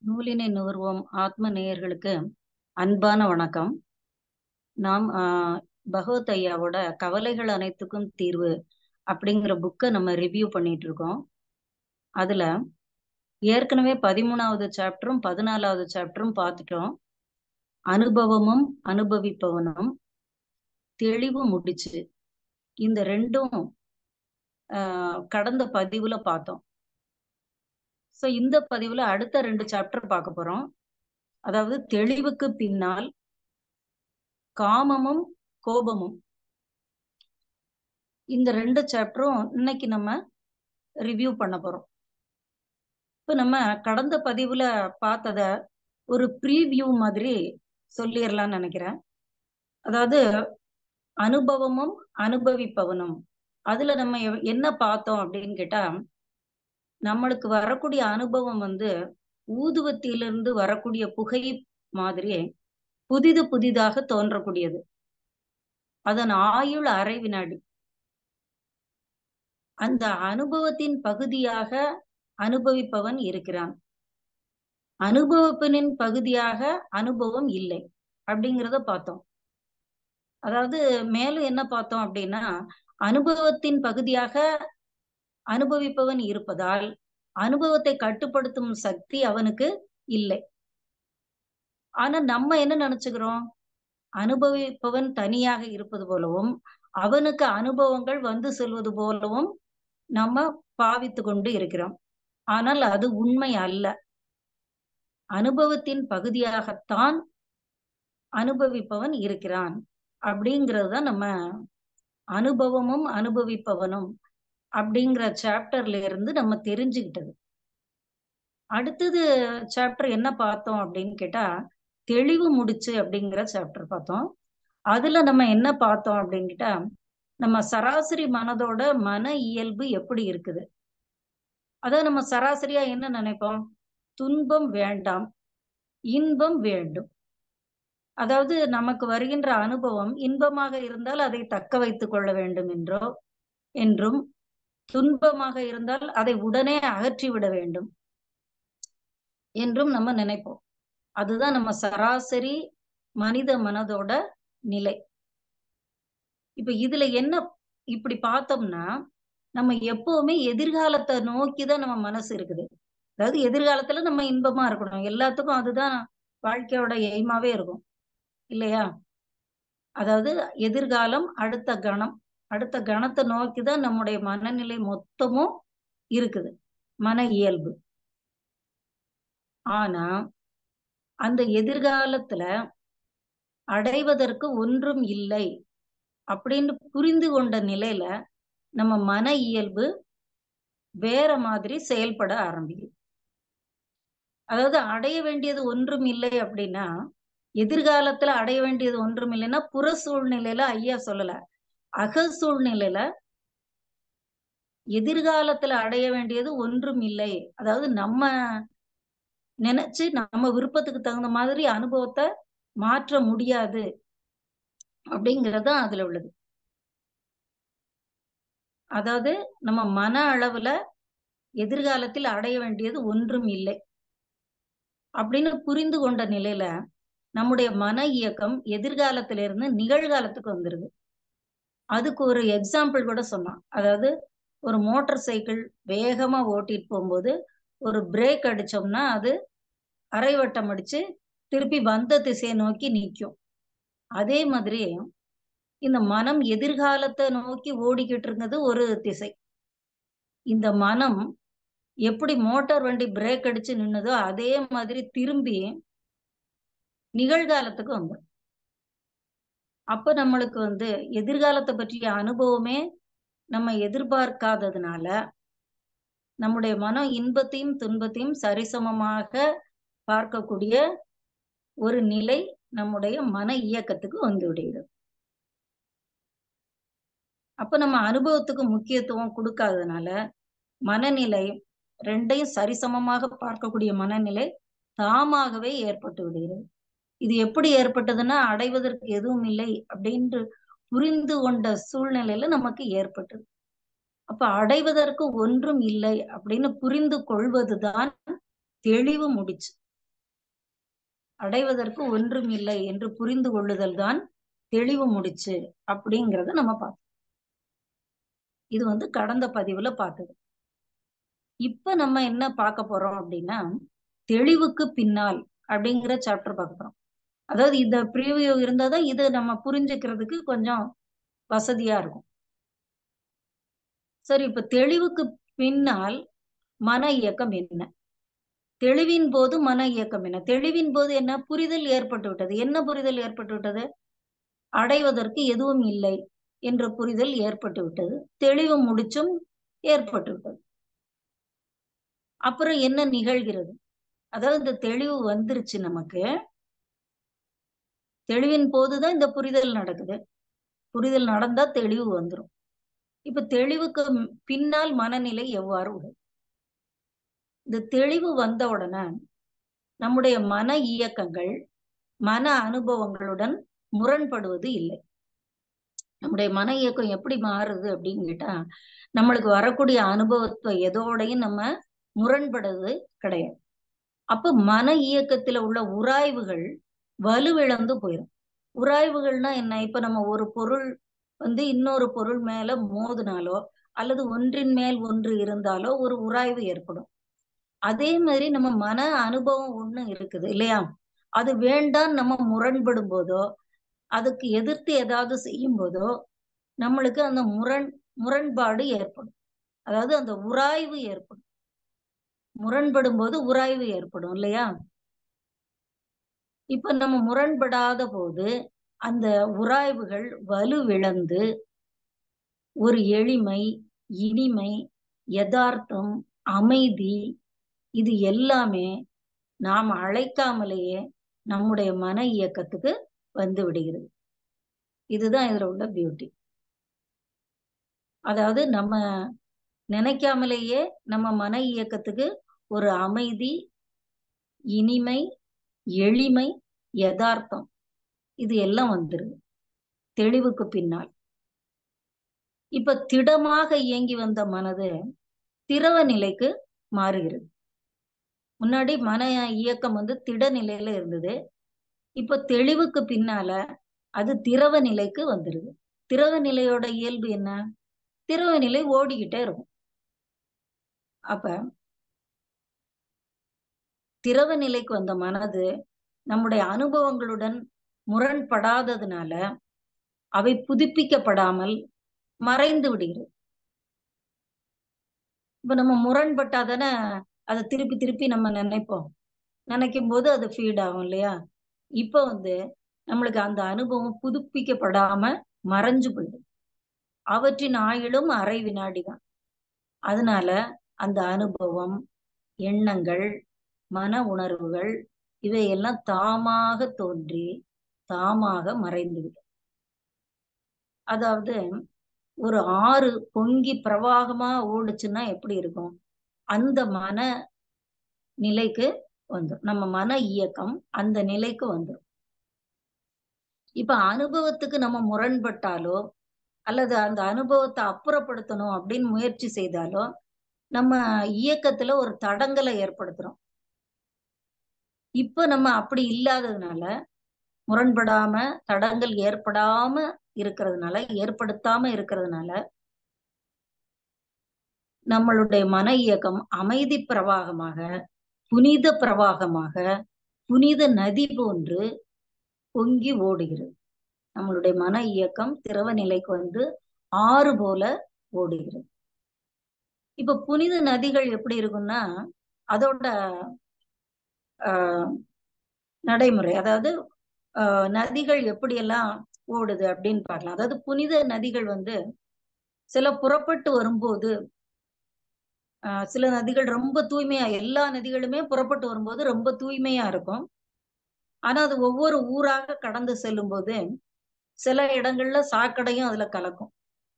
நூலினை நுகர்வோம் ஆத்ம நேயர்களுக்கு அன்பான வணக்கம். நாம் பகவத் ஐயாவோட கவலைகள் அனைத்துக்கும் தீர்வு அப்படிங்கிற புக்கை நம்ம ரிவ்யூ பண்ணிட்டு இருக்கோம். அதுல ஏற்கனவே 13வது சாப்டரும் 14வது சாப்டரும் பார்த்துட்டோம். அனுபவமும் அனுபவிப்பவனும் தெளிவு முடிச்சு இந்த ரெண்டும் கடந்த பதிவுல பார்த்தோம். ஸோ இந்த பதிவுல அடுத்த 2 சாப்டர் பார்க்க போறோம். அதாவது தெளிவுக்கு பின்னால் காமமும் கோபமும். இந்த 2 சாப்டரும் இன்னைக்கு நம்ம ரிவ்யூ பண்ண போறோம். இப்ப நம்ம கடந்த பதிவுல பார்த்தத ஒரு ப்ரீவியூ மாதிரி சொல்லிடலாம்னு நினைக்கிறேன். அதாவது அனுபவமும் அனுபவிப்பவனும், அதுல நம்ம என்ன பார்த்தோம் அப்படின்னு கேட்டா, நம்மளுக்கு வரக்கூடிய அனுபவம் ஊதுவத்திலிருந்து வரக்கூடிய புகை மாதிரி புதிதாக தோன்றக்கூடியது. அதன் ஆயுள் அரை வினாடி. அந்த அனுபவத்தின் பகுதியாக அனுபவிப்பவன் இருக்கிறான். அனுபவப்பனின் பகுதியாக அனுபவம் இல்லை அப்படிங்கிறத பார்த்தோம். அதாவது மேலும் என்ன பார்த்தோம் அப்படின்னா, அனுபவத்தின் பகுதியாக அனுபவிப்பவன் இருப்பதால் அனுபவத்தை கட்டுப்படுத்தும் சக்தி அவனுக்கு இல்லை. ஆனா நம்ம என்ன நினைச்சுக்கிறோம், அனுபவிப்பவன் தனியாக இருப்பது போலவும் அவனுக்கு அனுபவங்கள் வந்து செல்வது போலவும் நம்ம பாவித்து கொண்டு இருக்கிறோம். ஆனால் அது உண்மை அல்ல. அனுபவத்தின் பகுதியாகத்தான் அனுபவிப்பவன் இருக்கிறான் அப்படிங்கிறது தான் நம்ம அனுபவமும் அனுபவிப்பவனும் அப்படிங்கிற சாப்டர்ல இருந்து நம்ம தெரிஞ்சுக்கிட்டது. அடுத்தது சாப்டர் என்ன பார்த்தோம் அப்படின்னு கேட்டா, தெளிவு முடிச்சு அப்படிங்கிற சாப்டர் பார்த்தோம். அதுல நம்ம என்ன பார்த்தோம் அப்படின்னு கேட்டா, நம்ம சராசரி மனதோட மன இயல்பு எப்படி இருக்குது. அதாவது நம்ம சராசரியா என்ன நினைப்போம், துன்பம் வேண்டாம், இன்பம் வேண்டும். அதாவது நமக்கு வருகின்ற அனுபவம் இன்பமாக இருந்தால் அதை தக்க வைத்துக் கொள்ள வேண்டும் என்றும் துன்பமாக இருந்தால் அதை உடனே அகற்றிவிட வேண்டும் என்றும் நம்ம நினைப்போம். அதுதான் நம்ம சராசரி மனித மனதோட நிலை. இப்ப இதுல என்ன இப்படி பார்த்தோம்னா, நம்ம எப்பவுமே எதிர்காலத்தை நோக்கிதான் நம்ம மனசு இருக்குது. அதாவது எதிர்காலத்துல நம்ம இன்பமா இருக்கணும், எல்லாத்துக்கும் அதுதான் வாழ்க்கையோட எய்மாவே இருக்கும் இல்லையா. அதாவது எதிர்காலம், அடுத்த கணத்தை நோக்கிதான் நம்முடைய மனநிலை மொத்தமும் இருக்குது, மன இயல்பு. ஆனா அந்த எதிர்காலத்துல அடைவதற்கு ஒன்றும் இல்லை அப்படின்னு புரிந்து கொண்ட நிலையில நம்ம மன இயல்பு வேற மாதிரி செயல்பட ஆரம்பிக்கும். அதாவது அடைய வேண்டியது ஒன்றும் இல்லை அப்படின்னா, எதிர்காலத்துல அடைய வேண்டியது ஒன்றும் இல்லைன்னா புற சூழ்நிலையில ஐயா சொல்லல, அக சூழ்நிலையில எதிர்காலத்துல அடைய வேண்டியது ஒன்றும் இல்லை. அதாவது நம்ம நினைச்சு நம்ம விருப்பத்துக்கு தகுந்த மாதிரி அனுபவத்தை மாற்ற முடியாது அப்படிங்கிறது அதுல உள்ளது. அதாவது நம்ம மன அளவுல எதிர்காலத்தில் அடைய வேண்டியது ஒன்றும் இல்லை அப்படின்னு புரிந்து கொண்ட நிலையில நம்முடைய மன இயக்கம் எதிர்காலத்திலிருந்து நிகழ்காலத்துக்கு வந்துருது. அதுக்கு ஒரு எக்ஸாம்பிள் கூட சொன்னான். அதாவது ஒரு மோட்டார் சைக்கிள் வேகமா ஓட்டிட்டு போகும்போது ஒரு பிரேக் அடிச்சோம்னா அது அரைவட்டம் அடிச்சு திருப்பி வந்த திசையை நோக்கி நிற்கும். அதே மாதிரி இந்த மனம் எதிர்காலத்தை நோக்கி ஓடிக்கிட்டு இருக்கிறது ஒரு திசை. இந்த மனம் எப்படி மோட்டார் வண்டி பிரேக் அடிச்சு நின்னதோ அதே மாதிரி திரும்பி நிகழ்காலத்துக்கு வந்துடும். அப்ப நம்மளுக்கு எதிர்காலத்தை பற்றிய அனுபவமே நம்ம எதிர்பார்க்காததுனால நம்முடைய மனம் இன்பத்தையும் துன்பத்தையும் சரிசமமாக பார்க்கக்கூடிய ஒரு நிலை நம்முடைய மன இயக்கத்துக்கு வந்து விடுகிறது. அப்ப நம்ம அனுபவத்துக்கு முக்கியத்துவம் கொடுக்காததுனால மனநிலை ரெண்டையும் சரிசமமாக பார்க்கக்கூடிய மனநிலை தாமாகவே ஏற்பட்டு விடுகிறது. இது எப்படி ஏற்பட்டதுன்னா, அடைவதற்கு எதுவும் இல்லை அப்படின்று புரிந்து கொண்ட சூழ்நிலையில நமக்கு ஏற்பட்டது. அப்ப அடைவதற்கு ஒன்றும் இல்லை அப்படின்னு புரிந்து கொள்வதுதான் தெளிவு முடிச்சு. அடைவதற்கு ஒன்றும் இல்லை என்று புரிந்து கொள்ளுதல் தான் தெளிவு முடிச்சு அப்படிங்கிறத நம்ம பார்த்தோம். இது கடந்த பதிவுல பார்த்தது. இப்ப நம்ம என்ன பார்க்க போறோம் அப்படின்னா, தெளிவுக்கு பின்னால் அப்படிங்கிற சாப்டர் பார்க்க போறோம். அதாவது இந்த ப்ரீவியூ இருந்தாதான் இதை நம்ம புரிஞ்சுக்கிறதுக்கு கொஞ்சம் வசதியா இருக்கும். சரி, இப்ப தெளிவுக்கு பின்னால் மன இயக்கம் என்ன? தெளிவின் போது மன இயக்கம் என்ன? தெளிவின் போது என்ன? புரிதல் ஏற்பட்டு விட்டது. என்ன புரிதல் ஏற்பட்டு விட்டது? அடைவதற்கு எதுவும் இல்லை என்ற புரிதல் ஏற்பட்டு விட்டது. தெளிவு முடிச்சும் ஏற்பட்டு விட்டது. அப்புறம் என்ன நிகழ்கிறது? அதாவது இந்த தெளிவு வந்துருச்சு நமக்கு. தெளிவின் போதுதான் இந்த புரிதல் நடக்குது. புரிதல் நடந்தா தெளிவு வந்துரும். இப்ப தெளிவுக்கு பின்னால் மனநிலை எவ்வாறு உள்ளது? இந்த தெளிவு வந்த உடனே நம்முடைய மன இயக்கங்கள் மன அனுபவங்களுடன் முரண்படுவது இல்லை. நம்முடைய மன இயக்கம் எப்படி மாறுது அப்படின்னு கேட்டா, நம்மளுக்கு வரக்கூடிய அனுபவத்தை எதோடையும் நம்ம முரண்படுறது கிடையாது. அப்ப மன இயக்கத்துல உள்ள உராய்வுகள் வலுவிழந்து போயிடும். உராய்வுகள்னா என்ன? இப்ப நம்ம ஒரு பொருள் இன்னொரு பொருள் மேல மோதினாலோ அல்லது ஒன்றின் மேல் ஒன்று இருந்தாலோ ஒரு உராய்வு ஏற்படும். அதே மாதிரி நம்ம மன அனுபவம் ஒண்ணு இருக்குது இல்லையா? அது வேண்டாம் நம்ம முரண்படும் போதோ அதுக்கு எதிர்த்து ஏதாவது செய்யும் போதோ நம்மளுக்கு அந்த முரண்பாடு ஏற்படும். அதாவது அந்த உராய்வு ஏற்படும். முரண்படும் போது உராய்வு ஏற்படும் இல்லையா? இப்ப நம்ம முரண்படாத போது அந்த உராய்வுகள் வலுவிழந்து ஒரு எளிமை, இனிமை, யதார்த்தம், அமைதி, இது எல்லாமே நாம் அழைக்காமலேயே நம்முடைய மன இயக்கத்துக்கு வந்து விடுகிறது. இதுதான் இதுல உள்ள பியூட்டி. அதாவது நம்ம நினைக்காமலேயே நம்ம மன இயக்கத்துக்கு ஒரு அமைதி, இனிமை, எளிமை, யதார்த்தம், இது எல்லாம் வந்துருது தெளிவுக்கு பின்னால். இப்ப திடமாக இயங்கி வந்த மனது திரவ நிலைக்கு மாறுகிறது. முன்னாடி மன இயக்கம் திட நிலையில இருந்தது. இப்ப தெளிவுக்கு பின்னால அது திரவ நிலைக்கு வந்துருது. திரவ நிலையோட இயல்பு என்ன? திரவ நிலை ஓடிக்கிட்டே இருக்கும். அப்ப திரவ நிலைக்கு வந்த மனது நம்முடைய அனுபவங்களுடன் முரண்படாததுனால அவை புதுப்பிக்கப்படாமல் மறைந்து விடுகிறது. இப்ப நம்ம முரண்பட்டாதானே அதை திருப்பி திருப்பி நம்ம நினைக்கும் போது அது ஃபீட் ஆகும் இல்லையா? இப்ப நம்மளுக்கு அந்த அனுபவம் புதுப்பிக்கப்படாம மறைஞ்சு போயிடும். அவற்றின் ஆயுளும் அரை வினாடி தான். அதனால அந்த அனுபவம், எண்ணங்கள், மன உணர்வுகள் இவையெல்லாம் தாமாக தோன்றி தாமாக மறைந்துவிடும். அதாவது ஒரு ஆறு பொங்கி பிரவாகமா ஓடுச்சுன்னா எப்படி இருக்கும்? அந்த மன நிலைக்கு நம்ம மன இயக்கம் அந்த நிலைக்கு வந்துடும். இப்ப அனுபவத்துக்கு நம்ம முரண்பட்டாலோ அல்லது அந்த அனுபவத்தை அப்புறப்படுத்தணும் அப்படின்னு முயற்சி செய்தாலோ நம்ம இயக்கத்துல ஒரு தடங்கலை ஏற்படுத்துறோம். இப்ப நம்ம அப்படி இல்லாததுனால, முரண்படாம தடங்கள் ஏற்படுத்தாம இருக்கிறதுனால நம்மளுடைய மன இயக்கம் அமைதி பிரவாகமாக, புனித பிரவாகமாக, புனித நதி போன்று பொங்கி ஓடுகிறது. நம்மளுடைய மன இயக்கம் திரவ நிலைக்கு ஆறு போல ஓடுகிறது. இப்ப புனித நதிகள் எப்படி இருக்கும்னா அதோட நடைமுறை, அதாவது நதிகள் எப்படியெல்லாம் ஓடுது அப்படின்னு பார்க்கலாம். அதாவது புனித நதிகள் சில புறப்பட்டு வரும்போது சில நதிகள் ரொம்ப தூய்மையா, எல்லா நதிகளுமே புறப்பட்டு வரும்போது ரொம்ப தூய்மையா இருக்கும். ஆனா அது ஒவ்வொரு ஊராக கடந்து செல்லும் போது சில இடங்கள்ல சாக்கடையும் அதுல கலக்கும்.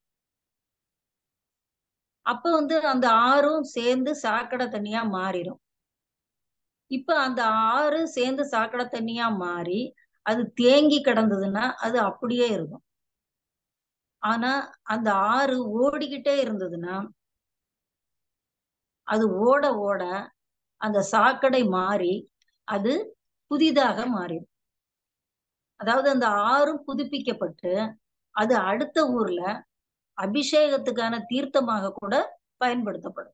அப்ப அந்த ஆறும் சேர்ந்து சாக்கடை தண்ணியா மாறிடும். இப்ப அந்த ஆறு சேர்ந்து சாக்கடை தண்ணியா மாறி அது தேங்கி கிடந்ததுன்னா அது அப்படியே இருக்கும். ஆனா அந்த ஆறு ஓடிக்கிட்டே இருந்ததுன்னா அது ஓட ஓட அந்த சாக்கடை மாறி அது புதிதாக மாறிடும். அதாவது அந்த ஆறும் புதுப்பிக்கப்பட்டு அது அடுத்த ஊர்ல அபிஷேகத்துக்கான தீர்த்தமாக கூட பயன்படுத்தப்படும்.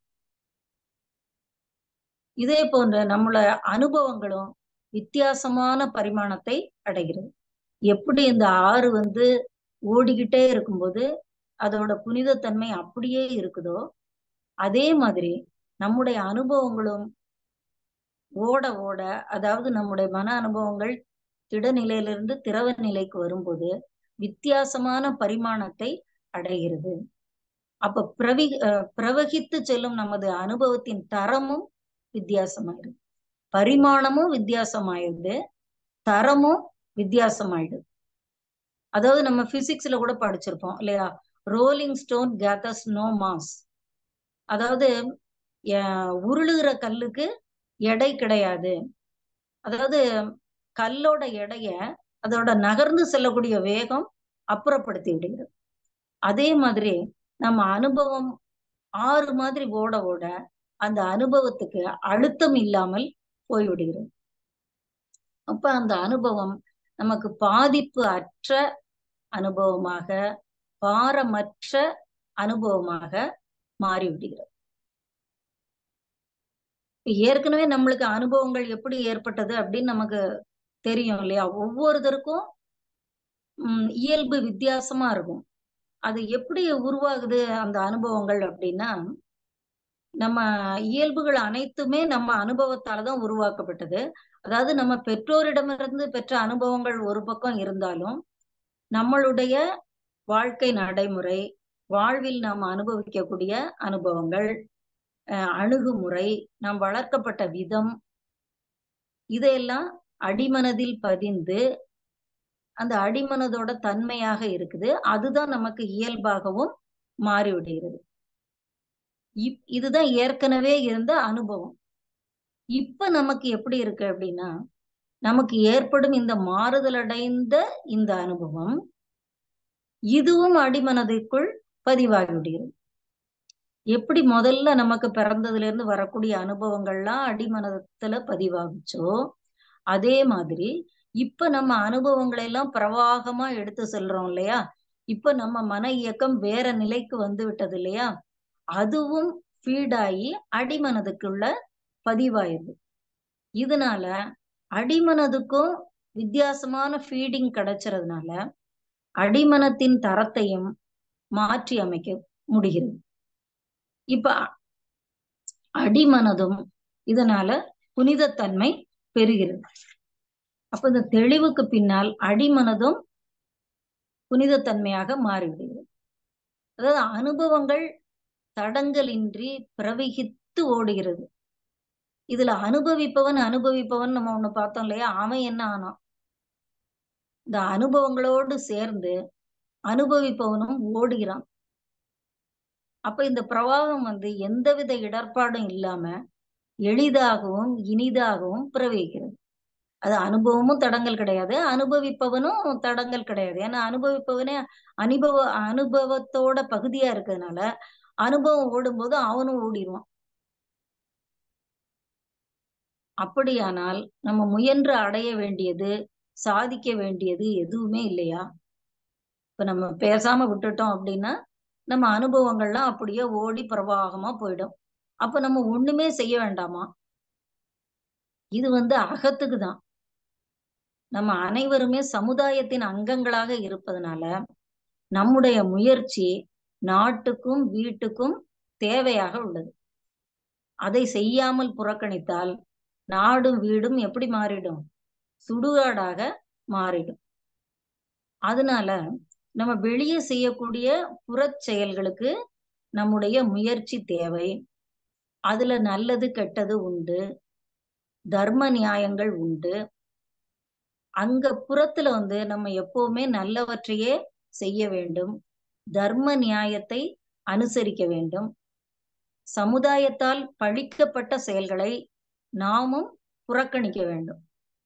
இதே போன்ற நம்மளோட அனுபவங்களும் வித்தியாசமான பரிமாணத்தை அடைகிறது. எப்படி இந்த ஆறு ஓடிக்கிட்டே இருக்கும்போது அதோட புனிதத்தன்மை அப்படியே இருக்குதோ, அதே மாதிரி நம்முடைய அனுபவங்களும் ஓட ஓட, அதாவது நம்முடைய மன அனுபவங்கள் திடநிலையிலிருந்து திரவ நிலைக்கு வரும்போது வித்தியாசமான பரிமாணத்தை அடைகிறது. அப்ப பிரவகித்து செல்லும் நமது அனுபவத்தின் தரமும் வித்தியாசமாயிடுது, பரிமாணமும் வித்தியாசமாயிடுது, தரமும் வித்தியாசமாயிடுது. அதாவது நம்ம பிசிக்ஸ்ல கூட படிச்சிருப்போம் இல்லையா, rolling stone gathers no moss. அதாவது உருளுகிற கல்லுக்கு எடை கிடையாது. அதாவது கல்லோட எடைய அதோட நகர்ந்து செல்லக்கூடிய வேகம் அப்புறப்படுத்தி விடுகிறது. அதே மாதிரி நம்ம அனுபவம் ஆறு மாதிரி ஓட ஓட அந்த அனுபவத்துக்கு அழுத்தம் இல்லாமல் போய்விடுகிறது. அப்ப அந்த அனுபவம் நமக்கு பாதிப்பு அற்ற அனுபவமாக, பாரமற்ற அனுபவமாக மாறிவிடுகிறது. ஏற்கனவே நம்மளுக்கு அனுபவங்கள் எப்படி ஏற்பட்டது அப்படின்னு நமக்கு தெரியும் இல்லையா. ஒவ்வொருத்தருக்கும் இயல்பு வித்தியாசமா இருக்கும். அது எப்படி உருவாகுது அந்த அனுபவங்கள் அப்படின்னா, நம்ம இயல்புகள் அனைத்துமே நம்ம அனுபவத்தாலதான் உருவாக்கப்பட்டது. அதாவது நம்ம பெற்றோரிடமிருந்து பெற்ற அனுபவங்கள் ஒரு பக்கம் இருந்தாலும், நம்மளுடைய வாழ்க்கை நடைமுறை, வாழ்வில் நாம் அனுபவிக்கக்கூடிய அனுபவங்கள், அணுகுமுறை, நாம் வளர்க்கப்பட்ட விதம், இதையெல்லாம் அடிமனதில் பதிந்து அந்த அடிமனதோட தன்மையாக இருக்குது. அதுதான் நமக்கு இயல்பாகவும் மாறிவிடுகிறது. இதுதான் ஏற்கனவே இருந்த அனுபவம். இப்ப நமக்கு எப்படி இருக்கு அப்படின்னா, நமக்கு ஏற்படும் இந்த மாறுதல் அடைந்த இந்த அனுபவம் இதுவும் அடிமனதிற்குள் பதிவாகி விடுகிறது. எப்படி முதல்ல நமக்கு பிறந்ததுல இருந்து வரக்கூடிய அனுபவங்கள்லாம் அடிமனத்துல பதிவாகுச்சோ, அதே மாதிரி இப்ப நம்ம அனுபவங்களை எல்லாம் பிரவாகமா எடுத்து செல்றோம் இல்லையா. இப்ப நம்ம மன இயக்கம் வேற நிலைக்கு வந்து விட்டது இல்லையா. அதுவும் ஃபீடாகி அடிமனதுக்குள்ள பதிவாயிருது. இதனால அடிமனதுக்கும் வித்தியாசமான ஃபீடிங் கிடைச்சறதுனால அடிமனத்தின் தரத்தையும் மாற்றி அமைக்க முடிகிறது. இப்ப அடிமனதும் இதனால புனிதத்தன்மை பெறுகிறது. அப்ப இந்த தெளிவுக்கு பின்னால் அடிமனதும் புனிதத்தன்மையாக மாறிவிடுகிறது. அதாவது அனுபவங்கள் தடங்கலின்றி பிரவகித்து ஓடுகிறது. இதுல அனுபவிப்பவன் நம்ம ஒண்ணு பார்த்தோம் இல்லையா, அவன் என்ன ஆனான், இந்த அனுபவங்களோடு சேர்ந்து அனுபவிப்பவனும் ஓடுகிறான். அப்ப இந்த பிரவாகம் எந்தவித இடர்பாடும் இல்லாம எளிதாகவும் இனிதாகவும் பிரவகிக்கிறது. அது அனுபவமும் தடங்கள் கிடையாது, அனுபவிப்பவனும் தடங்கள் கிடையாது. ஏன்னா அனுபவிப்பவனே அனுபவத்தோட பகுதியா இருக்கிறதுனால அனுபவம் ஓடும்போது அவனும் ஓடிடுவான். அப்படியானால் நம்ம முயன்று அடைய வேண்டியது, சாதிக்க வேண்டியது எதுவுமே இல்லையா. இப்ப நம்ம பேசாம விட்டுட்டோம் அப்படின்னா நம்ம அனுபவங்கள்லாம் அப்படியே ஓடி பிரவாகமா போயிடும். அப்ப நம்ம ஒண்ணுமே செய்ய வேண்டாமா. இது அகத்துக்கு தான். நம்ம அனைவருமே சமுதாயத்தின் அங்கங்களாக இருப்பதனால நம்முடைய முயற்சி நாட்டுக்கும் வீட்டுக்கும் தேவையாக உள்ளது. அதை செய்யாமல் புறக்கணித்தால் நாடும் வீடும் எப்படி மாறிடும், சுடுகாடாக மாறிடும். அதனால நம்ம வெளியே செய்யக்கூடிய புறச் செயல்களுக்கு நம்முடைய முயற்சி தேவை. அதுல நல்லது கெட்டது உண்டு, தர்ம நியாயங்கள் உண்டு. அங்க புறத்துல நம்ம எப்பவுமே நல்லவற்றையே செய்ய வேண்டும், தர்ம நியாயத்தை அனுசரிக்க வேண்டும். சமுதாயத்தால் பழிக்கப்பட்ட செயல்களை நாமும் புறக்கணிக்க வேண்டும்.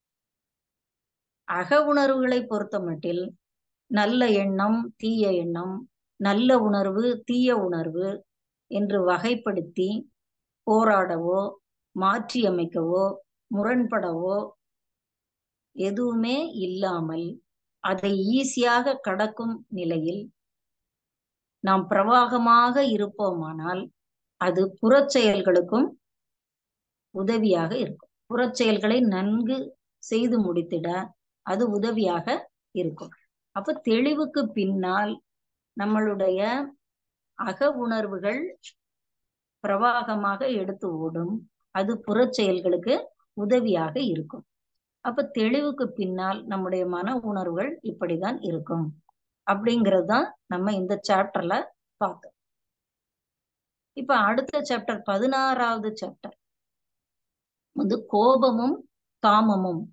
அக உணர்வுகளை பொறுத்த மட்டில் நல்ல எண்ணம், தீய எண்ணம், நல்ல உணர்வு, தீய உணர்வு என்று வகைப்படுத்தி போராடவோ, மாற்றியமைக்கவோ, முரண்படவோ எதுவுமே இல்லாமல் அதை ஈஸியாக கடக்கும் நிலையில் நாம் பிரவாகமாக இருப்போமானால் அது புறச்செயல்களுக்கும் உதவியாக இருக்கும். புறச்செயல்களை நன்கு செய்து முடித்திட அது உதவியாக இருக்கும். அப்ப தெளிவுக்கு பின்னால் நம்மளுடைய அக உணர்வுகள் பிரவாகமாக எடுத்து ஓடும். அது புறச்செயல்களுக்கு உதவியாக இருக்கும். அப்ப தெளிவுக்கு பின்னால் நம்முடைய மன உணர்வுகள் இப்படிதான் இருக்கும் அப்படிங்கிறது தான் நம்ம இந்த சாப்டர்ல பார்த்தோம். இப்ப அடுத்த சாப்டர் 16வது சாப்டர் வந்து கோபமும் காமமும்.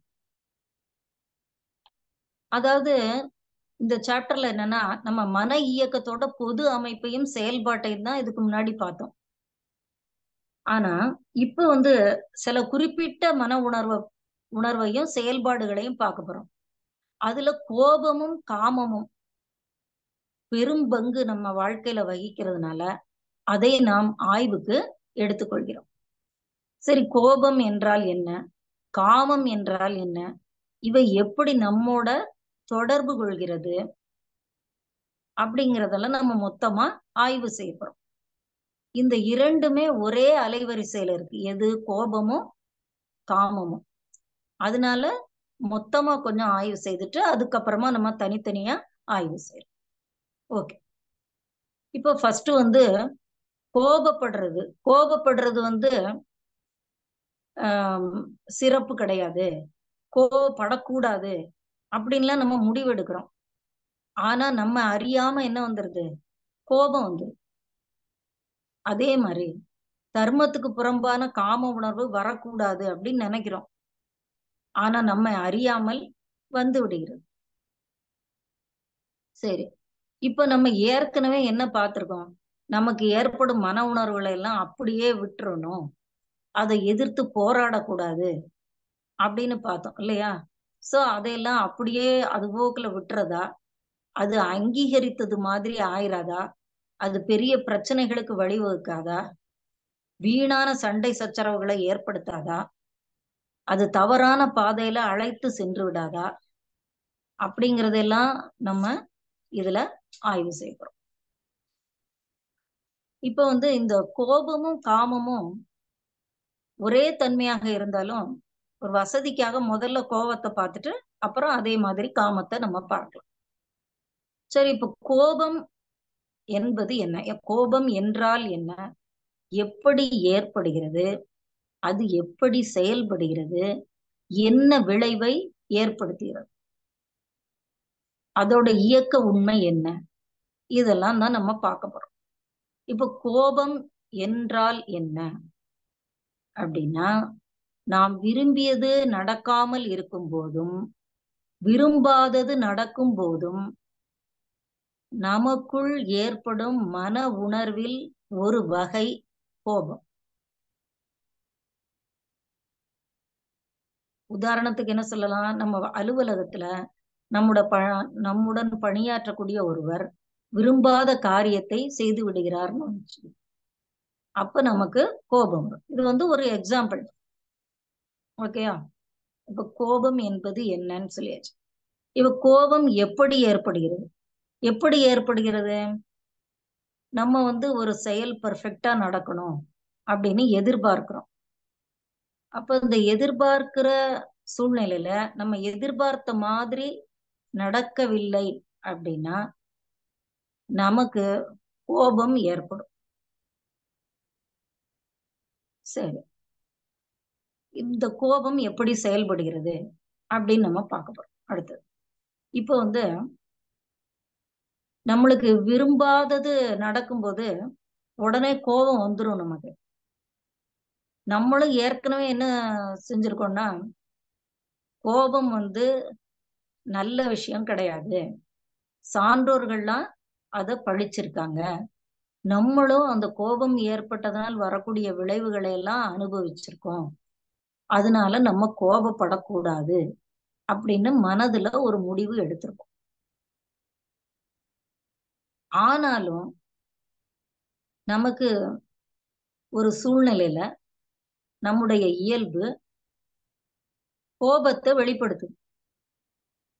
அதாவது இந்த சாப்டர்ல என்னன்னா நம்ம மன இயக்கத்தோட பொது அமைப்பையும் செயல்பாட்டையும் தான் இதுக்கு முன்னாடி பார்த்தோம். ஆனா இப்ப வந்து சில குறிப்பிட்ட மன உணர்வையும் செயல்பாடுகளையும் பார்க்க போறோம். அதுல கோபமும் காமமும் பெரும் பங்கு நம்ம வாழ்க்கையில வகிக்கிறதுனால அதை நாம் ஆய்வுக்கு எடுத்துக்கொள்கிறோம். சரி, கோபம் என்றால் என்ன, காமம் என்றால் என்ன, இவை எப்படி நம்மோட தொடர்பு கொள்கிறது அப்படிங்கறதெல்லாம் நம்ம மொத்தமா ஆய்வு செய்யறோம். இந்த இரண்டுமே ஒரே அலைவரிசையில இருக்கு, எது கோபமும் காமமும். அதனால மொத்தமா கொஞ்சம் ஆய்வு செய்துட்டு அதுக்கப்புறமா நம்ம தனித்தனியா ஆய்வு செய்யறோம். ஓகே, இப்போ ஃபர்ஸ்ட் வந்து கோபப்படுறது. கோபப்படுறது வந்து சிறப்பு கிடையாது, கோபப்படக்கூடாது அப்படின்லாம் நம்ம முடிவு எடுக்கிறோம். ஆனா நம்ம அறியாம என்ன வந்துருது, கோபம் வந்து. அதே மாதிரி தர்மத்துக்கு புறம்பான காம உணர்வு வரக்கூடாது அப்படின்னு நினைக்கிறோம். ஆனா நம்ம அறியாமல் வந்து விடுகிறது. சரி, இப்ப நம்ம ஏற்கனவே என்ன பார்த்திருக்கோம், நமக்கு ஏற்படும் மன உணர்வுகளை எல்லாம் அப்படியே விட்டுறணும், அதை எதிர்த்து போராடக்கூடாது அப்படின்னு பார்த்தோம் இல்லையா? சோ அதையெல்லாம் அப்படியே அது போக்குல விட்டுறதா, அது அங்கீகரித்தது மாதிரி ஆயிராதா, அது பெரிய பிரச்சனைகளுக்கு வழிவகுக்காதா, வீணான சண்டை சச்சரவுகளை ஏற்படுத்தாதா, அது தவறான பாதையில அழைத்து சென்று விடாதா, அப்படிங்கறதெல்லாம் நம்ம இதுல ஆய்வு செய்யறோம். இப்ப வந்து இந்த கோபமும் காமமும் ஒரே தன்மையாக இருந்தாலும் ஒரு வசதிக்காக முதல்ல கோபத்தை பார்த்துட்டு அப்புறம் அதே மாதிரி காமத்தை நம்ம பார்க்கலாம். சரி, இப்ப கோபம் என்பது என்ன, கோபம் என்றால் என்ன, எப்படி ஏற்படுகிறது, அது எப்படி செயல்படுகிறது, என்ன விளைவை ஏற்படுத்துகிறது, அதோட இயக்க உண்மை என்ன, இதெல்லாம் தான் நம்ம பார்க்க போறோம். இப்ப கோபம் என்றால் என்ன அப்படின்னா, நாம் விரும்பியது நடக்காமல் இருக்கும் போதும் விரும்பாதது நடக்கும் போதும் நமக்குள் ஏற்படும் மன உணர்வில் ஒரு வகை கோபம். உதாரணத்துக்கு என்ன சொல்லலாம், நம்ம அலுவலகத்துல நம்முடன் பணியாற்றக்கூடிய ஒருவர் விரும்பாத காரியத்தை செய்து விடுகிறார்னு அப்ப நமக்கு கோபம் வரும். இது வந்து ஒரு எக்ஸாம்பிள். ஓகேயா? இப்ப கோபம் என்பது என்னன்னு சொல்லியாச்சு. இப்ப கோபம் எப்படி ஏற்படுகிறது, எப்படி ஏற்படுகிறது, நம்ம வந்து ஒரு செயல் பெர்ஃபெக்டா நடக்கணும் அப்படின்னு எதிர்பார்க்கிறோம். அப்ப இந்த எதிர்பார்க்கிற சூழ்நிலையில நம்ம எதிர்பார்த்த மாதிரி நடக்கவில்லை அப்படின்னா நமக்கு கோபம் ஏற்படும். சரி, இந்த கோபம் எப்படி செயல்படுகிறது அப்படின்னு நம்ம பார்க்க போறோம் அடுத்தது. இப்போ வந்து நம்மளுக்கு விரும்பாதது நடக்கும்போது உடனே கோபம் வந்துடும் நமக்கு. நம்மளும் ஏற்கனவே என்ன செஞ்சிருக்கோம்னா, கோபம் வந்து நல்ல விஷயம் கிடையாது, சான்றோர்கள்லாம் அதை பழிச்சிருக்காங்க, நம்மளும் அந்த கோபம் ஏற்பட்டதால் வரக்கூடிய விளைவுகளை எல்லாம் அனுபவிச்சிருக்கோம், அதனால நம்ம கோபப்படக்கூடாது அப்படின்னு மனதுல ஒரு முடிவு எடுத்திருக்கோம். ஆனாலும் நமக்கு ஒரு சூழ்நிலையில நம்முடைய இயல்பு கோபத்தை வெளிப்படுத்தும்.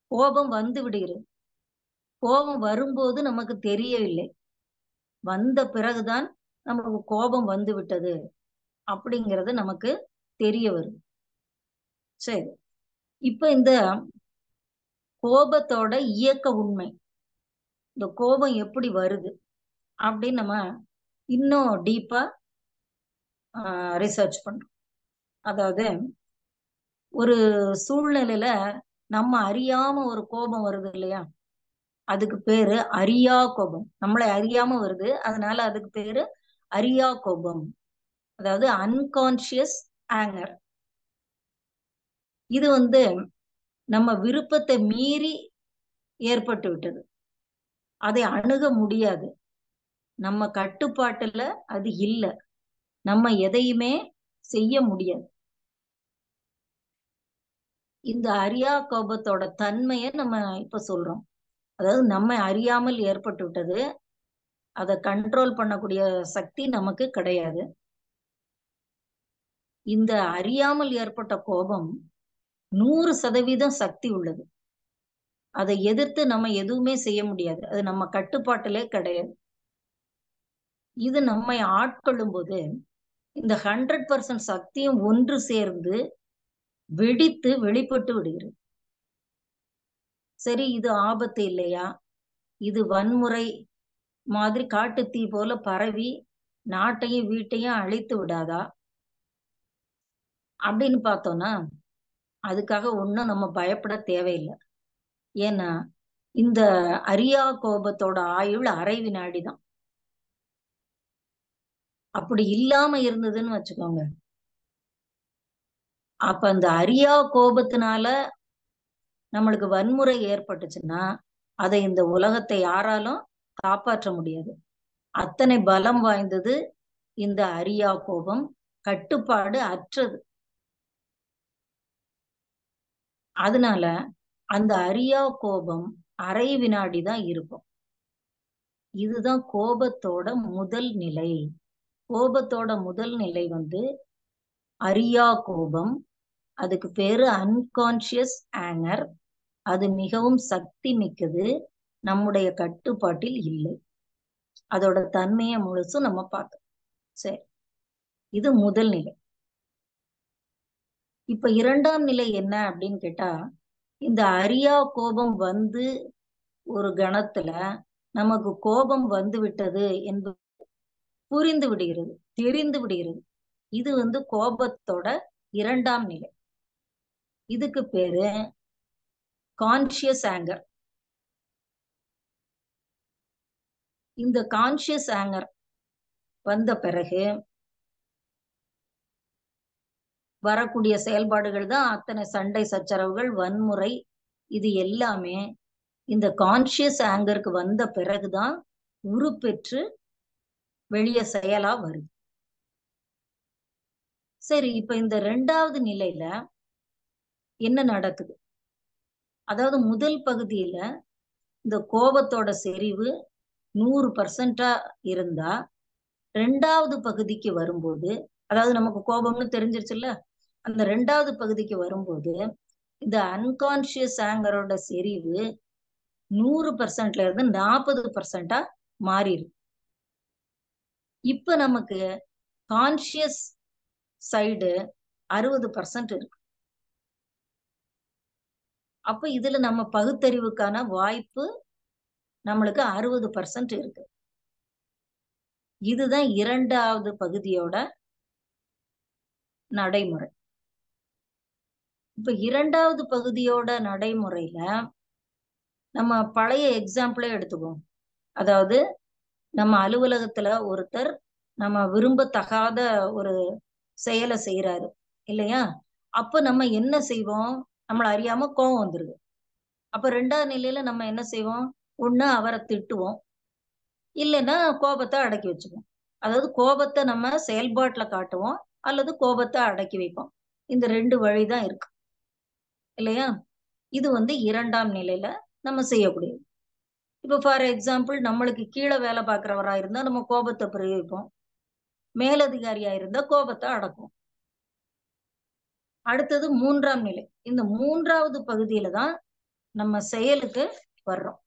கோபம் வந்து விடுகிறது. கோபம் வரும்போது நமக்கு தெரியவில்லை, வந்த பிறகுதான் நமக்கு கோபம் வந்து விட்டது அப்படிங்கிறது நமக்கு தெரிய வரும். சரி, இப்ப இந்த கோபத்தோட இயக்க உண்மை, இந்த கோபம் எப்படி வருது அப்படின்னு நம்ம இன்னும் டீப்பா ரிசர்ச் பண்றோம். அதாவது ஒரு சூழ்நிலையில நம்ம அறியாம ஒரு கோபம் வருது இல்லையா, அதுக்கு பேரு அறியா கோபம். நம்மளை அறியாம வருது, அதனால அதுக்கு பேரு அறியா கோபம், அதாவது அன்கான்சியஸ் ஆங்கர். இது நம்ம விருப்பத்தை மீறி ஏற்பட்டு விட்டது, அதை அணுக முடியாது, நம்ம கட்டுப்பாட்டுல அது இல்ல, நம்ம எதையுமே செய்ய முடியாது. இந்த அறியா கோபத்தோட தன்மையை நம்ம இப்ப சொல்றோம். அதாவது நம்ம அறியாமல் ஏற்பட்டு விட்டது, அதை கண்ட்ரோல் பண்ணக்கூடிய சக்தி நமக்கு கிடையாது. இந்த அறியாமல் ஏற்பட்ட கோபம் 100% சக்தி உள்ளது, அதை எதிர்த்து நம்ம எதுவுமே செய்ய முடியாது, அது நம்ம கட்டுப்பாட்டிலே கிடையாது. இது நம்மை ஆட்கொள்ளும் போது இந்த 100% சக்தியும் ஒன்று சேர்ந்து வெடித்து வெளிப்பட்டு விடுகிறது. சரி, இது ஆபத்து இல்லையா? இது வன்முறை மாதிரி காட்டு தீ போல பரவி நாட்டையும் வீட்டையும் அழித்து விடாதா அப்படின்னு பார்த்தோம்னா, அதுக்காக ஒண்ணும் நம்ம பயப்பட தேவையில்லை. ஏன்னா இந்த அறியா கோபத்தோட ஆயுள் அரை வினாடி தான். அப்படி இல்லாம இருந்ததுன்னு வச்சுக்கோங்க, அப்ப அந்த அறியா கோபத்தினால நம்மளுக்கு வன்முறை ஏற்பட்டுச்சுன்னா அதை இந்த உலகத்தை யாராலும் காப்பாற்ற முடியாது. அத்தனை பலம் வாய்ந்தது இந்த அறியா கோபம், கட்டுப்பாடு அற்றது. அதனால அந்த அறியா கோபம் அரை வினாடி தான் இருக்கும். இதுதான் கோபத்தோட முதல் நிலை. கோபத்தோட முதல் நிலை அறியா கோபம். அதுக்கு பேரு அன்கான்சியஸ் ஆங்கர். அது மிகவும் சக்தி மிக்கது, நம்முடைய கட்டுப்பாட்டில் இல்லை. அதோட தன்மையை முழுசும் நம்ம பார்த்தோம். சரி, இது முதல் நிலை. இப்ப இரண்டாம் நிலை என்ன அப்படின்னு கேட்டா, இந்த அறியா கோபம் ஒரு கணத்துல நமக்கு கோபம் வந்து விட்டது என்பது புரிந்து விடுகிறது, தெரிந்து விடுகிறது. இது கோபத்தோட இரண்டாம் நிலை. இதுக்கு பேரு கான்சியஸ் ஆங்கர். இந்த கான்சியஸ் ஆங்கர் வந்த பிறகு வரக்கூடிய செயல்பாடுகள் தான் அத்தனை சண்டை சச்சரவுகள், வன்முறை. இது எல்லாமே இந்த கான்சியஸ் ஆங்கருக்கு வந்த பிறகுதான் உருப்பெற்று வெளியே செயலா வருது. சரி, இப்ப இந்த இரண்டாவது நிலையில என்ன நடக்குது? அதாவது முதல் பகுதியில இந்த கோபத்தோட செறிவு 100% இருந்தா, ரெண்டாவது பகுதிக்கு வரும்போது, அதாவது நமக்கு கோபம்னு தெரிஞ்சிருச்சுல்ல, அந்த ரெண்டாவது பகுதிக்கு வரும்போது இந்த அன்கான்சியஸ் ஆங்கரோட செறிவு 100%ல இருந்து 40%ஆ மாறிடும். இப்ப நமக்கு கான்சியஸ் சைடு 60% இருக்கு. அப்ப இதுல நம்ம பகுத்தறிவுக்கான வாய்ப்பு நம்மளுக்கு 60% இருக்கு. இதுதான் இரண்டாவது பகுதியோட நடைமுறை. இப்ப இரண்டாவது பகுதியோட நடைமுறையில நம்ம பழைய எக்ஸாம்பிளே எடுத்துக்குவோம். அதாவது நம்ம அலுவலகத்துல ஒருத்தர் நம்ம விரும்பத்தகாத ஒரு செயலை செய்யறாரு இல்லையா? அப்ப நம்ம என்ன செய்வோம்? நம்மள அறியாம கோபம் வந்துருது. அப்ப ரெண்டாவது நிலையில நம்ம என்ன செய்வோம்? ஒண்ணு அவரை திட்டுவோம், இல்லைன்னா கோபத்தை அடக்கி வச்சுக்குவோம். அதாவது கோபத்தை நம்ம செயல்பாட்டுல காட்டுவோம் அல்லது கோபத்தை அடக்கி வைப்போம். இந்த ரெண்டு வழிதான் இருக்கு இல்லையா? இது இரண்டாம் நிலையில நம்ம செய்யக்கூடியது. இப்ப ஃபார் எக்ஸாம்பிள், நம்மளுக்கு கீழே வேலை பார்க்கிறவரா இருந்தா நம்ம கோபத்தை பிரயோகிப்போம், மேலதிகாரியா இருந்தா கோபத்தை அடக்கும். அடுத்தது மூன்றாம் நிலை. இந்த மூன்றாவது பகுதியில தான் நம்ம செயலுக்கு வர்றோம்.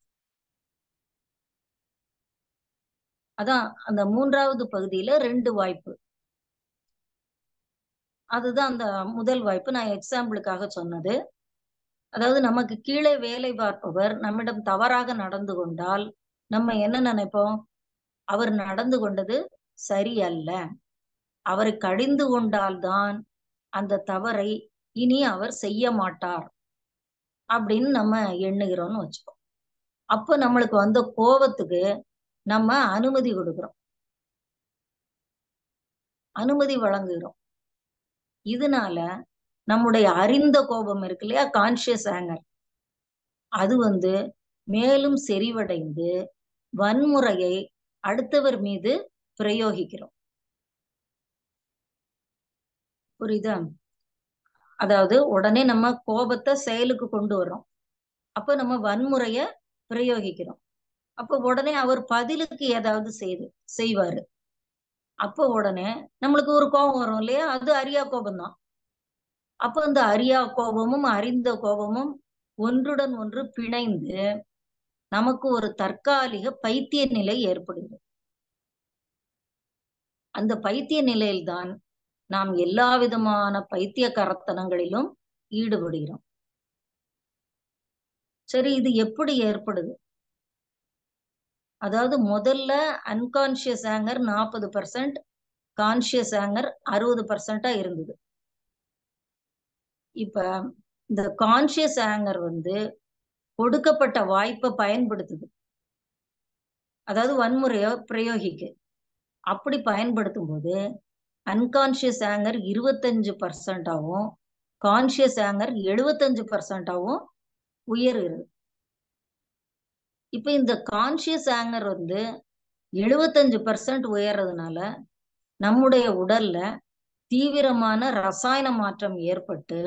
அதான் அந்த 3வது பகுதியில 2 வாய்ப்பு. அதுதான் அந்த முதல் வாய்ப்பு நான் எக்ஸாம்பிளுக்காக சொன்னது. அதாவது நமக்கு கீழே வேலை பார்ப்பவர் நம்மிடம் தவறாக நடந்து கொண்டால் நம்ம என்ன நினைப்போம்? அவர் நடந்து கொண்டது சரியல்ல. அவரை கடிந்து கொண்டால்தான் அந்த தவறை இனி அவர் செய்ய மாட்டார் அப்படின்னு நம்ம எண்ணுகிறோம்னு வச்சுக்கோ. அப்ப நம்மளுக்கு வந்த கோபத்துக்கு நம்ம அனுமதி கொடுக்கிறோம், அனுமதி வழங்குகிறோம். இதனால நம்முடைய அறிந்த கோபம் இருக்கு இல்லையா, கான்சியஸ் ஆங்கர், அது மேலும் செறிவடைந்து வன்முறையை அடுத்தவர் மீது பிரயோகிக்கிறோம். புரியுதா? அதாவது உடனே நம்ம கோபத்தை செயலுக்கு கொண்டு வர்றோம். அப்ப நம்ம வன்முறைய பிரயோகிக்கிறோம். அப்ப உடனே அவர் பதிலுக்கு ஏதாவது செய்வாரு. அப்ப உடனே நம்மளுக்கு ஒரு கோபம் வரும் இல்லையா, அது அறியா கோபம்தான். அப்ப அந்த அறியா கோபமும் அறிந்த கோபமும் ஒன்றுடன் ஒன்று பிணைந்து நமக்கு ஒரு தற்காலிக பைத்திய நிலை ஏற்படுகிறது. அந்த பைத்திய நிலையில்தான் நாம் எல்லா விதமான பைத்தியக்காரத்தனங்களிலும் ஈடுபடுகிறோம். சரி, இது எப்படி ஏற்படுது? அதாவது முதல்ல அன்கான்சியஸ் ஆங்கர் 40%, கான்சியஸ் ஆங்கர் 60% இருந்தது. இப்ப இந்த கான்சியஸ் ஆங்கர் கொடுக்கப்பட்ட வாய்ப்பை பயன்படுத்துது, அதாவது வன்முறைய பிரயோகிக்க. அப்படி பயன்படுத்தும் போது அன்கான்சியஸ் ஆங்கர் 25%ஆகவும் கான்சியஸ் ஆங்கர் 75%ஆகவும் உயருகிறது. இப்ப இந்த கான்சியஸ் ஆங்கர் 75% உயர்றதுனால நம்முடைய உடல்ல தீவிரமான ரசாயன மாற்றம் ஏற்பட்டு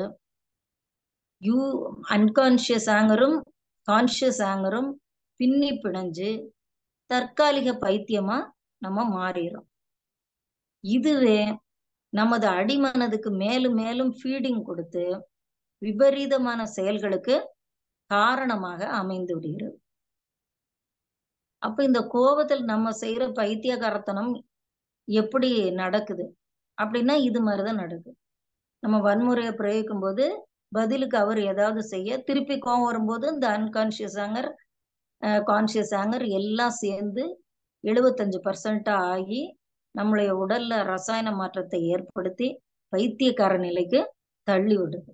அன்கான்சியஸ் ஆங்கரும் கான்சியஸ் ஆங்கரும் பின்னி பிணைஞ்சு தற்காலிக பைத்தியமா நம்ம மாறிடும். இதுவே நமது அடிமனதுக்கு மேலும் மேலும் ஃபீடிங் கொடுத்து விபரீதமான செயல்களுக்கு காரணமாக அமைந்து விடுகிறது. அப்ப இந்த கோபத்தில் நம்ம செய்யற பைத்தியகாரத்தனம் எப்படி நடக்குது அப்படின்னா இது மாதிரிதான் நடக்குது. நம்ம வன்முறையை பிரயோகிக்கும் போது பதிலுக்கு அவர் ஏதாவது செய்ய திருப்பி கோபம் வரும்போது இந்த அன்கான்சியஸ் ஆங்கர் கான்சியஸ் ஆங்கர் எல்லாம் சேர்ந்து 75% ஆகி நம்மளுடைய உடல்ல ரசாயன மாற்றத்தை ஏற்படுத்தி பைத்தியக்கார நிலைக்கு தள்ளி விடுது.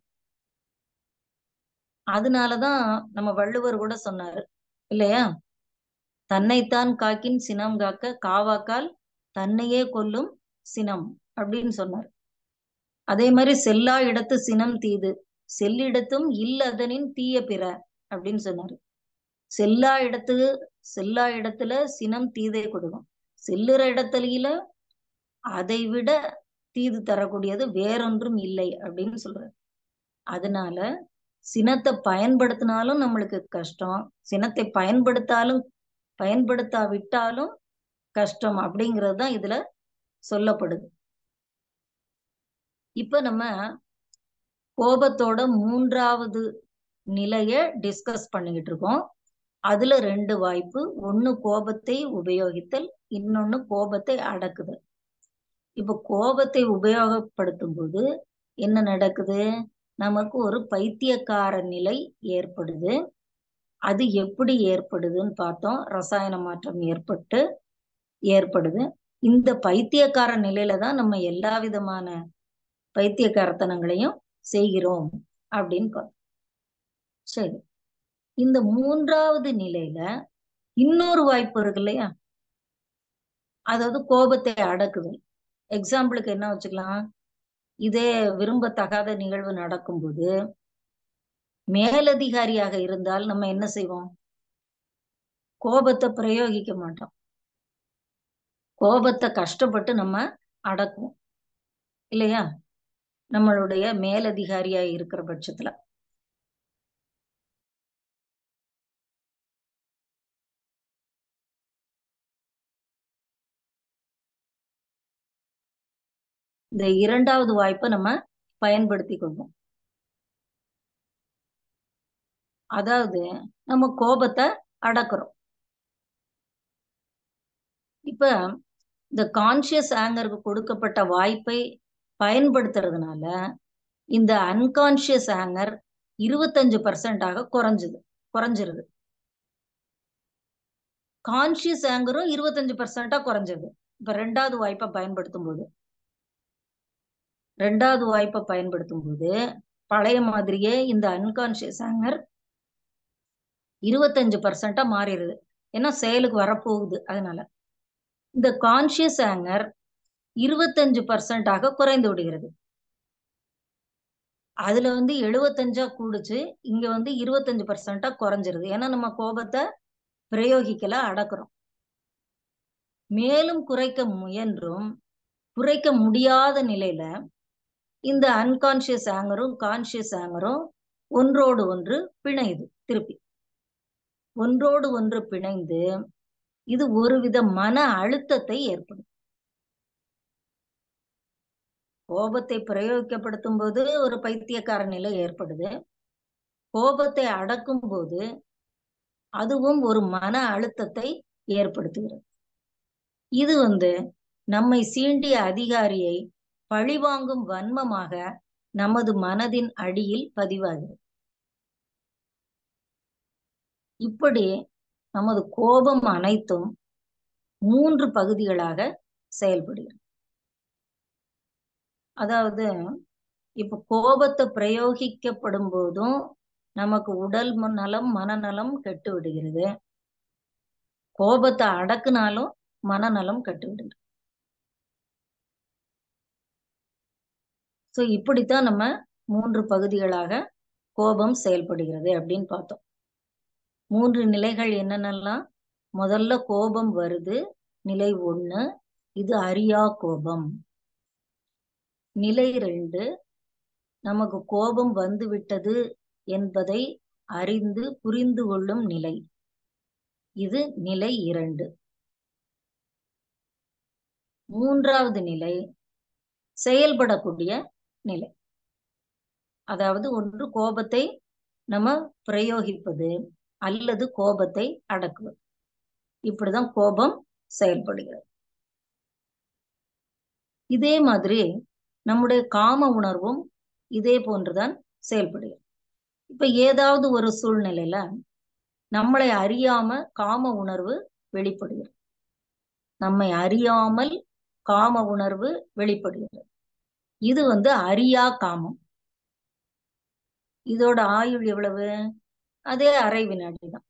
அதனாலதான் நம்ம வள்ளுவர் கூட சொன்னாரு இல்லையா, தன்னைத்தான் காக்கின் சினம் காக்க காவாக்கால் தன்னையே கொல்லும் சினம் அப்படின்னு சொன்னார். அதே மாதிரி செல்லா இடத்து சினம் தீது செல்லிடத்தும் இல்லதனின் தீய பிற அப்படின்னு சொன்னாரு. செல்லா இடத்துல சினம் தீதை கொடுக்கும், செல்லுற இடத்துல அதை விட தீது தரக்கூடியது வேறொன்றும் இல்லை அப்படின்னு சொல்றாரு. அதனால சினத்தை பயன்படுத்தினாலும் நம்மளுக்கு கஷ்டம், சினத்தை பயன்படுத்தாவிட்டாலும் கஷ்டம் அப்படிங்கிறது தான் இதுல சொல்லப்படுது. இப்ப நம்ம கோபத்தோட 3வது நிலைய டிஸ்கஸ் பண்ணிக்கிட்டு இருக்கோம். அதுல 2 வாய்ப்பு, ஒண்ணு கோபத்தை உபயோகித்தல், இன்னொன்னு கோபத்தை அடக்குதல். இப்ப கோபத்தை உபயோகப்படுத்தும் போது என்ன நடக்குது? நமக்கு ஒரு பைத்தியக்கார நிலை ஏற்படுது. அது எப்படி ஏற்படுதுன்னு பார்த்தோம். ரசாயன மாற்றம் ஏற்படுது. இந்த பைத்தியக்கார நிலையில தான் நம்ம எல்லா விதமான பைத்தியக்காரத்தனங்களையும் செய்கிறோம் அப்படின்னு பார்த்தோம். சரி, இந்த 3வது நிலையில இன்னொரு வாய்ப்பு இருக்கு இல்லையா, அதாவது கோபத்தை அடக்குதல். எக்ஸாம்பிளுக்கு என்ன வச்சுக்கலாம், இதே விரும்பத்தகாத நிகழ்வு நடக்கும்போது மேலதிகாரியாக இருந்தால் நம்ம என்ன செய்வோம்? கோபத்தை பிரயோகிக்க மாட்டோம், கோபத்தை கஷ்டப்பட்டு நம்ம அடக்குவோம் இல்லையா, நம்மளுடைய மேலதிகாரியா இருக்கிற பட்சத்துல. இந்த 2வது வாய்ப்பை நம்ம பயன்படுத்தி கொள்வோம். அதாவது நம்ம கோபத்தை அடக்குறோம். இப்ப இந்த கான்சியஸ் ஆங்கருக்கு கொடுக்கப்பட்ட வாய்ப்பை பயன்படுத்துறதுனால இந்த அன்கான்சியஸ் ஆங்கர் 25% குறைஞ்சிருது. கான்சியஸ் ஆங்கரும் 25% குறைஞ்சது. இப்ப ரெண்டாவது வாய்ப்பை பயன்படுத்தும் போது பழைய மாதிரியே இந்த அன்கான்சியஸ் ஆங்கர் 25% மாறிடுது. ஏன்னா செயலுக்கு வரப்போகுது. அதனால இந்த கான்சியஸ் ஆங்கர் 25% குறைந்து விடுகிறது. அதுல 75 கூடுச்சு, இங்க 25% குறைஞ்சிருது. ஏன்னா நம்ம கோபத்தை பிரயோகிக்கல, அடக்குறோம். மேலும் குறைக்க முயன்றும் குறைக்க முடியாத நிலையில இந்த அன்கான்சியஸ் ஆங்கரும் கான்சியஸ் ஆங்கரும் ஒன்றோடு ஒன்று பிணையுது. திருப்பி ஒன்றோடு ஒன்று பிணைந்து இது ஒருவித மன அழுத்தத்தை ஏற்படும். கோபத்தை பிரயோகிக்கப்படுத்தும் போது ஒரு பைத்தியக்கார நிலை ஏற்படுது. கோபத்தை அடக்கும் போது அதுவும் ஒரு மன அழுத்தத்தை ஏற்படுத்துகிறது. இது நம்மை சீண்டிய அதிகாரியை பழிவாங்கும் வன்மமாக நமது மனதின் அடியில் பதிவாகிறது. இப்படி நமது கோபம் அனைத்தும் 3 பகுதிகளாக செயல்படுகிறது. அதாவது இப்ப கோபத்தை பிரயோகிக்கப்படும் போதும் நமக்கு உடல் நலம் மனநலம் கெட்டு விடுகிறது. கோபத்தை அடக்குனாலும் மனநலம் கெட்டு விடுகிறது. சோ இப்படித்தான் நம்ம 3 பகுதிகளாக கோபம் செயல்படுகிறது அப்படின்னு பார்த்தோம். 3 நிலைகள் என்னென்னலாம்? முதல்ல கோபம் வருது, நிலை 1, இது அறியா கோபம். நிலை 2, நமக்கு கோபம் வந்துவிட்டது என்பதை அறிந்து புரிந்து கொள்ளும் நிலை. இது நிலை 2. 3வது நிலை செயல்படக்கூடிய நிலை. அதாவது ஒன்று கோபத்தை நம்ம பிரயோகிப்பது அல்லது கோபத்தை அடக்குவது. இப்படிதான் கோபம் செயல்படுகிறது. இதே மாதிரி நம்முடைய காம உணர்வும் இதே போன்றுதான் செயல்படுகிறது. இப்ப ஏதாவது ஒரு சூழ்நிலையில நம்மளை அறியாம காம உணர்வு வெளிப்படுகிறது. நம்மை அறியாமல் காம உணர்வு வெளிப்படுகிறது. இது அறியா காமம். இதோட ஆயுள் எவ்வளவு? அதே அரை வினாடி தான்.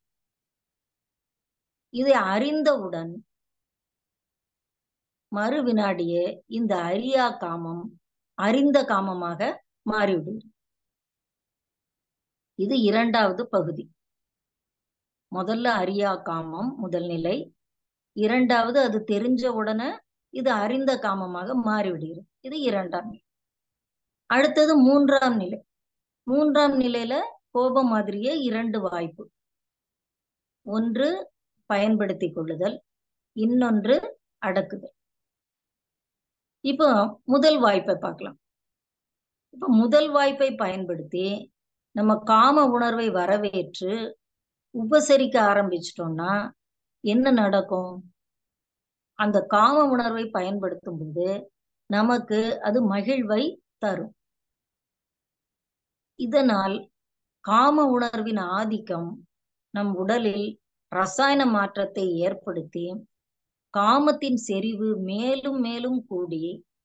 இதை அறிந்தவுடன் மறு வினாடியே இந்த அறியா காமம் அறிந்த காமமாக மாறிவிடுகிறது. இது 2வது பகுதி. முதல்ல அறியா காமம் முதல் நிலை. 2வது அது தெரிஞ்ச உடனே இது அறிந்த காமமாக மாறிவிடுகிறது. இது 2ஆம் நிலை. அடுத்தது 3ஆம் நிலை. 3ஆம் நிலையில கோபம் மாதிரியே 2 வாய்ப்பு. ஒன்று பயன்படுத்திக் கொள்ளுதல், இன்னொன்று அடக்குதல். இப்போ முதல் வாய்ப்பை பார்க்கலாம். இப்ப முதல் வாய்ப்பை பயன்படுத்தி நம்ம காம உணர்வை வரவேற்று உபசரிக்க ஆரம்பிச்சிட்டோம்னா என்ன நடக்கும்? அந்த காம உணர்வை பயன்படுத்தும் போது நமக்கு அது மகிழ்வை தரும். இதனால் காம உணர்வின் ஆதிக்கம் நம் உடலில் ரசாயன மாற்றத்தை ஏற்படுத்தி காமத்தின் செறிவு மேலும் மேலும் கூடி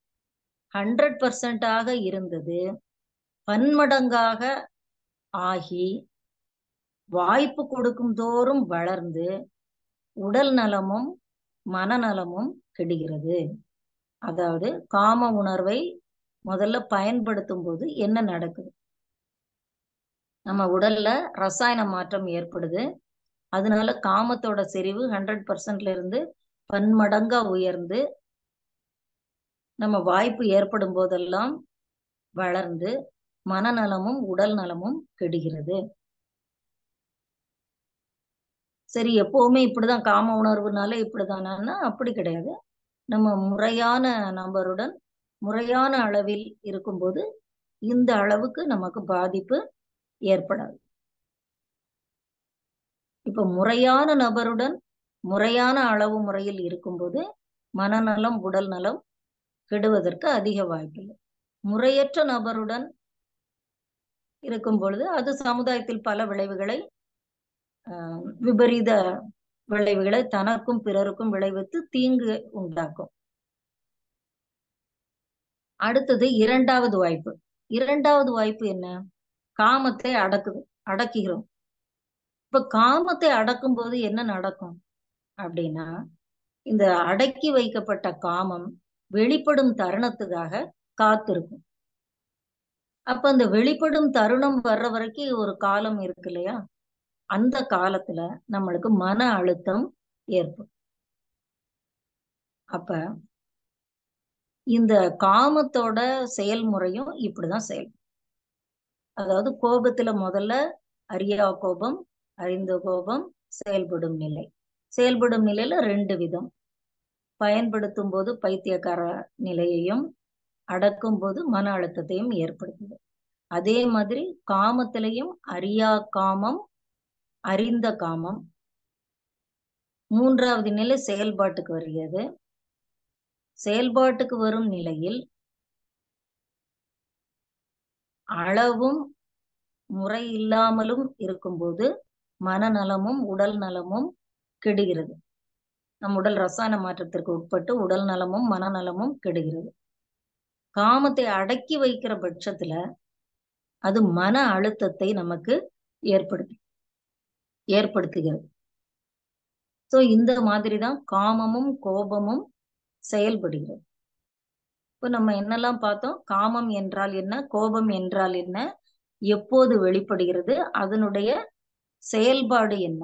100% இருந்தது பன்மடங்காக ஆகி வாய்ப்பு கொடுக்கும் தோறும் வளர்ந்து உடல் நலமும் மனநலமும் கெடுகிறது. அதாவது காம உணர்வை முதல்ல பயன்படுத்தும் போது என்ன நடக்குது? நம்ம உடல்ல ரசாயன மாற்றம் ஏற்படுது. அதனால காமத்தோட செறிவு 100%ல இருந்து பன்மடங்கா உயர்ந்து நம்ம வாய்ப்பு ஏற்படும் போதெல்லாம் வளர்ந்து மனநலமும் உடல் நலமும் கெடுகிறது. சரி, எப்பவுமே இப்படிதான் காம உணர்வுனால இப்படிதானா? அப்படி கிடையாது. நம்ம முறையான நபருடன் முறையான அளவில் இருக்கும்போது இந்த அளவுக்கு நமக்கு பாதிப்பு ஏற்படாது. இப்ப முறையான நபருடன் முறையான அளவு முறையில் இருக்கும்போது மனநலம் உடல் நலம் கெடுவதற்கு அதிக வாய்ப்பில்லை. முறையற்ற நபருடன் இருக்கும் பொழுது அது சமுதாயத்தில் பல விளைவுகளை விபரீத விளைவுகளை தனக்கும் பிறருக்கும் விளைவித்து தீங்கு உண்டாக்கும். அடுத்தது இரண்டாவது வாய்ப்பு. இரண்டாவது வாய்ப்பு என்ன? காமத்தை அடக்குகிறோம். இப்ப காமத்தை அடக்கும் போது என்ன நடக்கும் அப்படின்னா, இந்த அடக்கி வைக்கப்பட்ட காமம் வெளிப்படும் தருணத்துக்காக காத்திருக்கும். அப்ப அந்த வெளிப்படும் தருணம் வர்ற வரைக்கும் ஒரு காலம் இருக்கு இல்லையா? அந்த காலத்துல நம்மளுக்கு மன அழுத்தம் ஏற்படும். அப்ப இந்த காமத்தோட செயல்முறையும் இப்படிதான் செயல்படும். அதாவது கோபத்துல முதல்ல அறியா கோபம், அறிந்த கோபம், செயல்படும் நிலை. செயல்படும் நிலையில 2 விதம். பயன்படுத்தும் போது பைத்தியக்கார நிலையையும், அடக்கும் போது மன அழுத்தத்தையும் ஏற்படுத்துது. அதே மாதிரி காமத்திலையும் அறியா காமம், அறிந்த காமம். 3வது நிலை செயல்பாட்டுக்கு வருகிறது. செயல்பாட்டுக்கு வரும் நிலையில் அளவும் முறை இல்லாமலும் இருக்கும்போது மனநலமும் உடல் நலமும் கெடுகிறது. நம் உடல் ரசாயன மாற்றத்திற்கு உட்பட்டு உடல் நலமும் மனநலமும் கெடுகிறது. காமத்தை அடக்கி வைக்கிற பட்சத்துல அது மன அழுத்தத்தை நமக்கு ஏற்படுத்துகிறது. சோ இந்த மாதிரிதான் காமமும் கோபமும் செயல்படுகிறது. இப்ப நம்ம என்னெல்லாம் பார்த்தோம்? காமம் என்றால் என்ன, கோபம் என்றால் என்ன, எப்போது வெளிப்படுகிறது, அதனுடைய செயல்பாடு என்ன,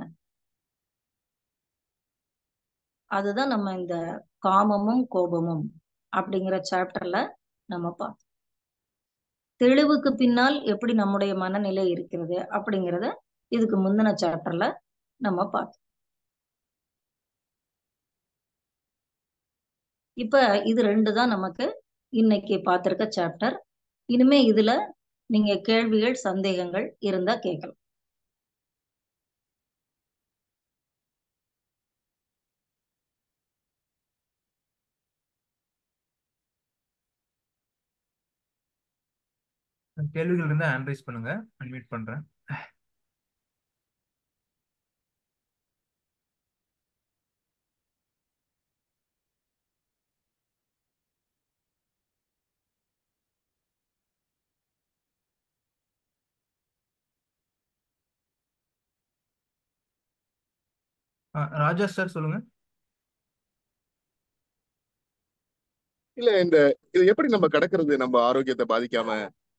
அதுதான் நம்ம இந்த காமமும் கோபமும் அப்படிங்கிற சாப்டர்ல நம்ம பார்த்தோம். தெளிவுக்கு பின்னால் எப்படி நம்முடைய மனநிலை இருக்கிறது அப்படிங்கிறத இதுக்கு முந்தின சாப்டர்ல நம்ம பார்த்தோம். இப்ப இது 2 தான் நமக்கு இன்னைக்கு பார்த்திருக்க சாப்டர். இனிமே இதுல நீங்க கேள்விகள் சந்தேகங்கள் இருந்தா கேட்கலாம். கேள்விகள் இருந்தா ஹேண்ட் ரைஸ் பண்ணுங்க, அன்மியூட் பண்றேன். ராஜா சார் சொல்லுங்க. இல்ல இது எப்படி நம்ம கடக்கிறது, நம்ம ஆரோக்கியத்தை பாதிக்காம?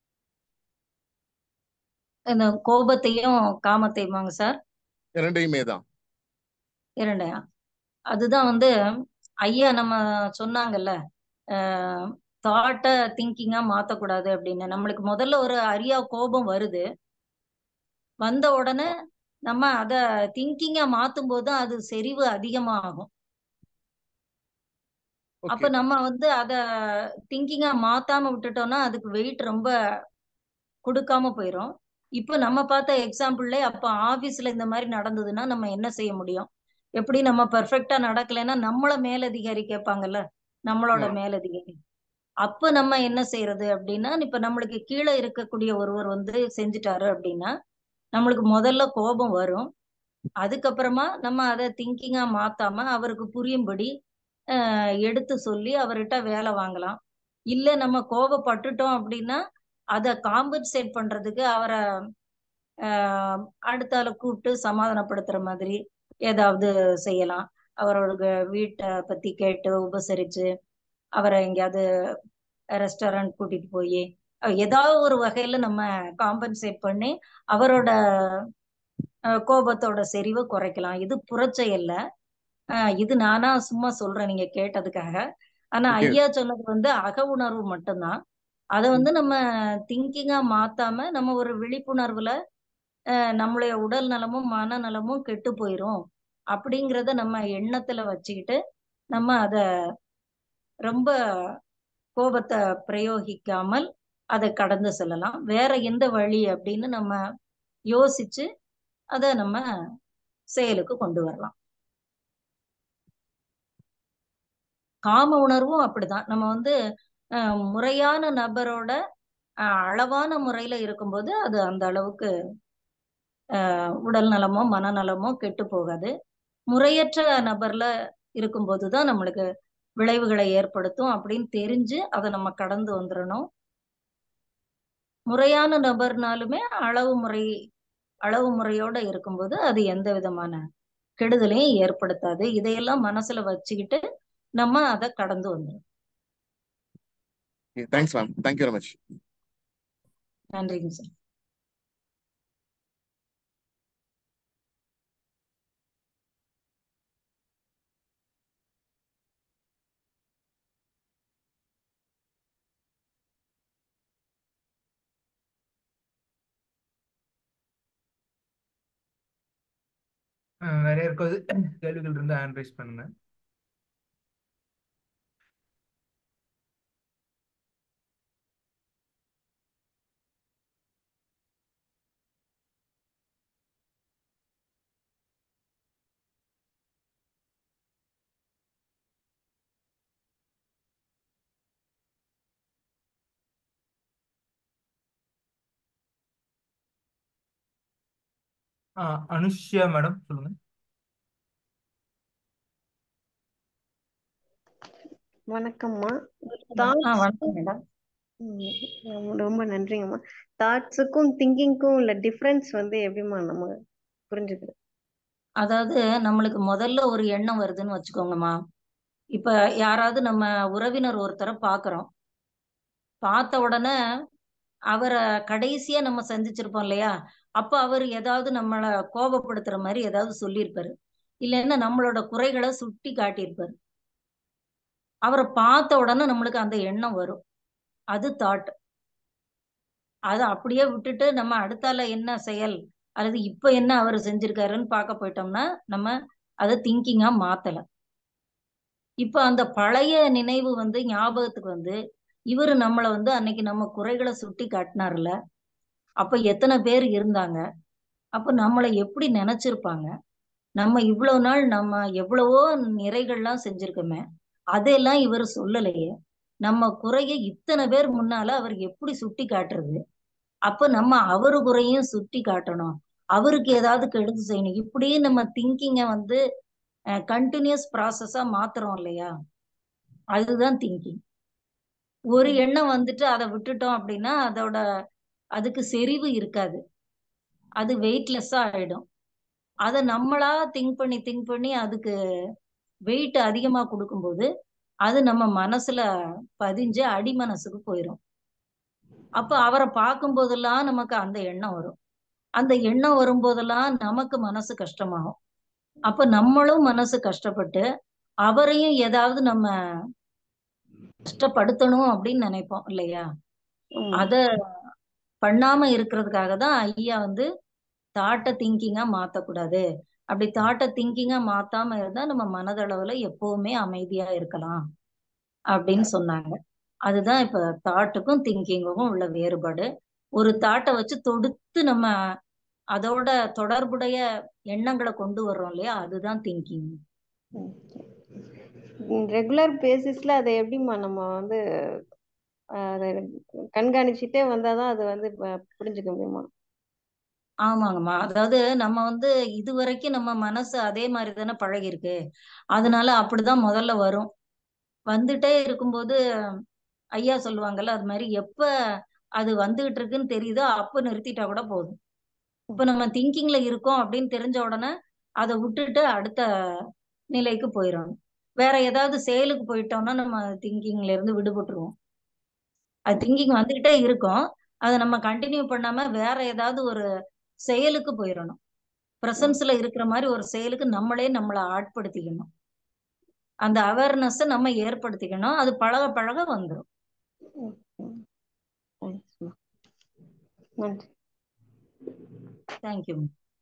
இந்த கோபத்தையும் காமத்தையுமாங்க சார்? இரண்டையுமே தான். இரண்டையா? அதுதான் ஐயா நம்ம சொன்னாங்கல்ல, தாட்டை திங்கிங்கா மாத்தக்கூடாது அப்படின்னு. நம்மளுக்கு முதல்ல ஒரு அறியா கோபம் வருது, வந்த உடனே நம்ம அத திங்கிங்கா மாத்தும் போது அது செறிவு அதிகமா ஆகும். அப்ப நம்ம அத திங்கிங்கா மாத்தாம விட்டுட்டோம்னா அதுக்கு வெயிட் ரொம்ப கொடுக்காம போயிரும். இப்ப நம்ம பார்த்த எக்ஸாம்பிள்ல அப்ப ஆபீஸ்ல இந்த மாதிரி நடந்ததுன்னா நம்ம என்ன செய்ய முடியும்? எப்படி நம்ம பெர்ஃபெக்டா நடக்கலைன்னா நம்மள மேலதிகாரி கேட்பாங்கல்ல, நம்மளோட மேலதிகாரி. அப்ப நம்ம என்ன செய்யறது அப்படின்னா, இப்ப நம்மளுக்கு கீழே இருக்கக்கூடிய ஒருவர் செஞ்சுட்டாரு அப்படின்னா நம்மளுக்கு முதல்ல கோபம் வரும். அதுக்கப்புறமா நம்ம அதை திங்கிங்கா மாத்தாம அவருக்கு புரியும்படி எடுத்து சொல்லி அவர்கிட்ட வேலை வாங்கலாம். இல்ல நம்ம கோபப்பட்டுட்டோம் அப்படின்னா அதை காம்பன்சேட் பண்றதுக்கு அவரை அடுத்தால கூப்பிட்டு சமாதானப்படுத்துற மாதிரி ஏதாவது செய்யலாம். அவரோட வீட்டை பத்தி கேட்டு உபசரிச்சு அவரை எங்கேயாவது ரெஸ்டாரண்ட் கூட்டிட்டு போய் ஏதாவது ஒரு வகையில நம்ம காம்பன்சேட் பண்ணி அவரோட கோபத்தோட செறிவை குறைக்கலாம். இது புறச்செயல்ல. இது நானா சும்மா சொல்றேன் நீங்க கேட்டதுக்காக. ஆனா ஐயா சொன்னது அக உணர்வு மட்டும்தான். அதை நம்ம திங்கிங்கா மாத்தாம நம்ம ஒரு விழிப்புணர்வுல நம்மளுடைய உடல் நலமும் மனநலமும் கெட்டு போயிரும் அப்படிங்கிறத நம்ம எண்ணத்துல வச்சுக்கிட்டு நம்ம அத ரொம்ப கோபத்தை பிரயோகிக்காமல் அதை கடந்து செல்லலாம். வேற எந்த வழி அப்படின்னு நம்ம யோசிச்சு அதை நம்ம செயலுக்கு கொண்டு வரலாம். காம உணர்வும் அப்படிதான். நம்ம வந்து முறையான நபரோட அளவான முறையில இருக்கும்போது அது அந்த அளவுக்கு உடல் நலமோ மனநலமோ கெட்டு போகாது. முறையற்ற நபர்ல இருக்கும்போதுதான் நம்மளுக்கு விளைவுகளை ஏற்படுத்தும் அப்படின்னு தெரிஞ்சு அதை நம்ம கடந்து வந்துடணும். முறையான நபர்னாலுமே அளவு முறையோட இருக்கும்போது அது எந்த விதமான கெடுதலையும் ஏற்படுத்தாது. இதையெல்லாம் மனசுல வச்சுக்கிட்டு நம்ம அதை கடந்து வந்துடும். Thanks ma'am. Thank you very much. நன்றிங்க சார். வேற யாருக்காவது கேள்விகள் இருந்தா ஹேண்ட் ரைஸ் பண்ணுங்க. அனுஷ்யா மேடம் சொல்லுங்க. வணக்கம்மா. வணக்கம் மேடம். ரொம்ப நன்றிங்கம்மா. தாட்ஸுக்கும் திங்கிங்க்கும் உள்ள டிஃபரன்ஸ் வந்து எப்படிம்மா நம்ம புரிஞ்சுக்கிறது? அதாவது நம்மளுக்கு முதல்ல ஒரு எண்ணம் வருதுன்னு வச்சுக்கோங்கம்மா. இப்ப யாராவது நம்ம உறவினர் ஒருத்தரை பாக்குறோம். பார்த்த உடனே அவரை கடைசியா நம்ம சந்திச்சிருப்போம் இல்லையா? அப்ப அவர் ஏதாவது நம்மள கோபப்படுத்துற மாதிரி ஏதாவது சொல்லியிருப்பாரு. இல்லைன்னா நம்மளோட குறைகளை சுட்டி காட்டியிருப்பாரு. அவரை பார்த்த உடனே நம்மளுக்கு அந்த எண்ணம் வரும். அது தாட். அதை அப்படியே விட்டுட்டு நம்ம அடுத்தால என்ன செயல் அல்லது இப்ப என்ன அவர் செஞ்சிருக்காருன்னு பார்க்க போயிட்டோம்னா நம்ம அதை திங்கிங்கா மாத்தல. இப்ப அந்த பழைய நினைவு வந்து ஞாபகத்துக்கு வந்து இவரு நம்மள வந்து அன்னைக்கு நம்ம குறைகளை சுட்டி காட்டினார்ல, அப்ப எத்தனை பேர் இருந்தாங்க, அப்ப நம்மளை எப்படி நினைச்சிருப்பாங்க, நம்ம இவ்வளவு நாள் நம்ம எவ்வளவோ நிறைகள்லாம் செஞ்சிருக்கோமே, அதெல்லாம் இவர் சொல்லலையே, நம்ம குறைய இத்தனை பேர் முன்னால அவர் எப்படி சுட்டி காட்டுறது, அப்ப நம்ம அவரு குறையும் சுட்டி காட்டணும், அவருக்கு ஏதாவது கெடுதி செய்யணும். இப்படியே நம்ம திங்கிங்க வந்து கண்டினியூஸ் ப்ராசஸா மாத்துறோம் இல்லையா? அதுதான் திங்கிங். ஒரு எண்ணம் வந்துட்டு அதை விட்டுட்டோம் அப்படின்னா அதுக்கு செறிவு இருக்காது. அது வெயிட்லெஸ்ஸா ஆயிடும். அதை நம்மளா திங்க் பண்ணி அதுக்கு வெயிட் அதிகமா கொடுக்கும்போது அது நம்ம மனசுல பதிஞ்சு அடி மனசுக்கு போயிடும். அப்ப அவரை பார்க்கும் போதெல்லாம் நமக்கு அந்த எண்ணம் வரும். அந்த எண்ணம் வரும்போதெல்லாம் நமக்கு மனசு கஷ்டமாகும். அப்ப நம்மளும் மனசு கஷ்டப்பட்டு அவரையும் ஏதாவது நம்ம கஷ்டப்படுத்தணும் அப்படின்னு நினைப்போம் இல்லையா? அத பண்ணாம இருக்கிறதுக்காக தான் ஐயா வந்து தாட்டை திங்கிங்கா மாத்தக்கூடாது. அப்படி தாட்டை திங்கிங்கா மாத்தாம இருந்தா நம்ம மனதளவுல எப்பவுமே அமைதியா இருக்கலாம் அப்படின்னு சொன்னாங்க. அதுதான் இப்ப தாட்டுக்கும் திங்கிங்குக்கும் உள்ள வேறுபாடு. ஒரு தாட்டை வச்சு தொடுத்து நம்ம அதோட தொடர்புடைய எண்ணங்களை கொண்டு வர்றோம் இல்லையா? அதுதான் திங்கிங். ரெகுலர் பேசிஸ்ல அதை எப்படிம்மா நம்ம வந்து அதை கண்காணிச்சுட்டே வந்தாதான் அது வந்து புரிஞ்சுக்க முடியுமா? ஆமாங்கம்மா. அதாவது நம்ம வந்து இதுவரைக்கும் நம்ம மனசு அதே மாதிரி தானே பழகி இருக்கு. அதனால அப்படிதான் முதல்ல வரும். வந்துட்டே இருக்கும்போது ஐயா சொல்லுவாங்கல்ல, அது மாதிரி எப்ப அது வந்துகிட்டு இருக்குன்னு தெரியுதோ அப்ப நிறுத்திட்டா கூட போதும். இப்ப நம்ம திங்கிங்ல இருக்கோம் அப்படின்னு தெரிஞ்ச உடனே அதை விட்டுட்டு அடுத்த நிலைக்கு போயிடணும். வேற ஏதாவது செயலுக்கு போயிட்டோம்னா நம்ம திங்கிங்ல இருந்து விடுபட்டுருவோம். அது திங்கிங் வந்துகிட்டே இருக்கும். அதை நம்ம கண்டினியூ பண்ணாம வேற ஏதாவது ஒரு செயலுக்கு போயிடணும். பிரசன்ஸ்ல இருக்கிற மாதிரி ஒரு செயலுக்கு நம்மளை ஆட்படுத்திக்கணும். அந்த அவேர்னஸ் நம்ம ஏற்படுத்திக்கணும். அது பழக பழக வந்துடும். தேங்க்யூ.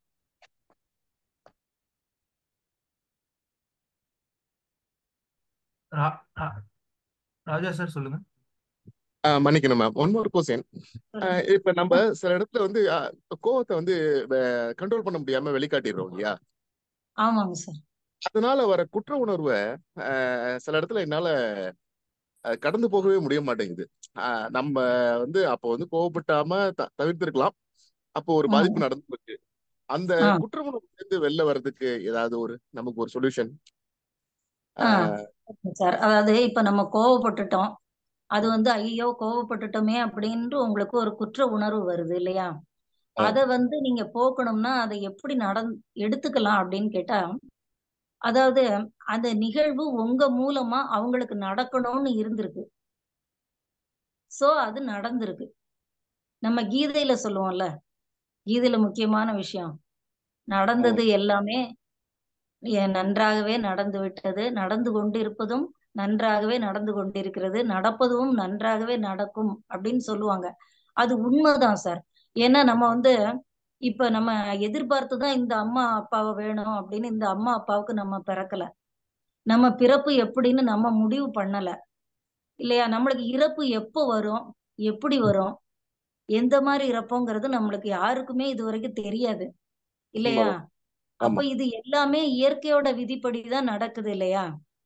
ராஜா சார் சொல்லுங்க. மன்னிக்கணும் மேம். One more question. இப்ப நம்ம சில இடத்துல வந்து கோவத்தை வந்து கண்ட்ரோல் பண்ண முடியாம வெளிக்காட்டிடுறோம் இல்லையா? ஆமாங்க சார். அதனால வர குற்ற உணர்வை சில இடத்துல என்னால கடந்து போகவே முடிய மாட்டேங்குது. நம்ம அப்போ கோவப்பட்டாம தவிர்த்திருக்கலாம். அப்போ ஒரு பாதிப்பு நடந்துருக்கு. அந்த குற்ற உணர்வுல இருந்து வெளில வர்றதுக்கு ஏதாவது நமக்கு ஒரு சொல்யூஷன்? சார், அதாவது இப்ப நம்ம கோவப்பட்டுட்டோம், அது ஐயோ கோவப்பட்டுட்டோமே அப்படின்ட்டு உங்களுக்கு ஒரு குற்ற உணர்வு வருது இல்லையா? அத நீங்க போக்கணும்னா அதை எப்படி எடுத்துக்கலாம் அப்படின்னு கேட்டா, அதாவது அந்த நிகழ்வு உங்க மூலமா அவங்களுக்கு நடக்கணும்னு இருந்திருக்கு. சோ அது நடந்திருக்கு. நம்ம கீதையில சொல்லுவோம்ல, கீதையில முக்கியமான விஷயம், நடந்தது எல்லாமே நன்றாகவே நடந்து விட்டது, நடந்து கொண்டிருப்பதும் நன்றாகவே நடந்து கொண்டிருக்கிறது, நடப்பதும் நன்றாகவே நடக்கும் அப்படின்னு சொல்லுவாங்க. அது உண்மைதான் சார். ஏன்னா நம்ம இப்ப நம்ம எதிர்பார்த்துதான் இந்த அம்மா அப்பாவை வேணும் அப்படின்னு இந்த அம்மா அப்பாவுக்கு நம்ம பிறக்கல. நம்ம பிறப்பு எப்படின்னு நம்ம முடிவு பண்ணல இல்லையா? நம்மளுக்கு இறப்பு எப்போ வரும், எப்படி வரும், எந்த மாதிரி இறப்போங்கிறது நம்மளுக்கு யாருக்குமே இது வரைக்கும் தெரியாது இல்லையா? அப்ப இது எல்லாமே இயற்கையோட விதிப்படிதான் நடக்குது இல்லையா?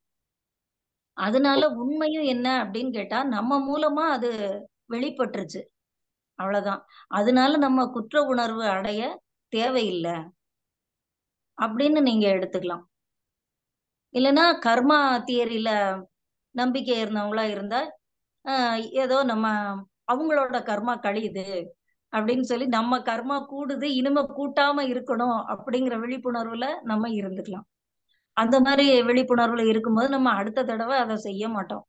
அதனால உண்மையும் என்ன அப்படின்னு கேட்டா, நம்ம மூலமா அது வெளிப்பட்டுருச்சு, அவ்வளவுதான். அதனால நம்ம குற்ற உணர்வு அடைய தேவையில்லை அப்படின்னு நீங்க எடுத்துக்கலாம். இல்லைன்னா கர்மா தியரியில நம்பிக்கை இருந்தவங்களா இருந்தா ஏதோ நம்ம அவங்களோட கர்மா கழியுது அப்படின்னு சொல்லி நம்ம கர்மா கூடுது, இனிமே கூட்டாம இருக்கணும் அப்படிங்கிற விழிப்புணர்வுல நம்ம இருந்துக்கலாம். அந்த மாதிரி விழிப்புணர்வுல இருக்கும்போது நம்ம அடுத்த தடவை அதை செய்ய மாட்டோம்.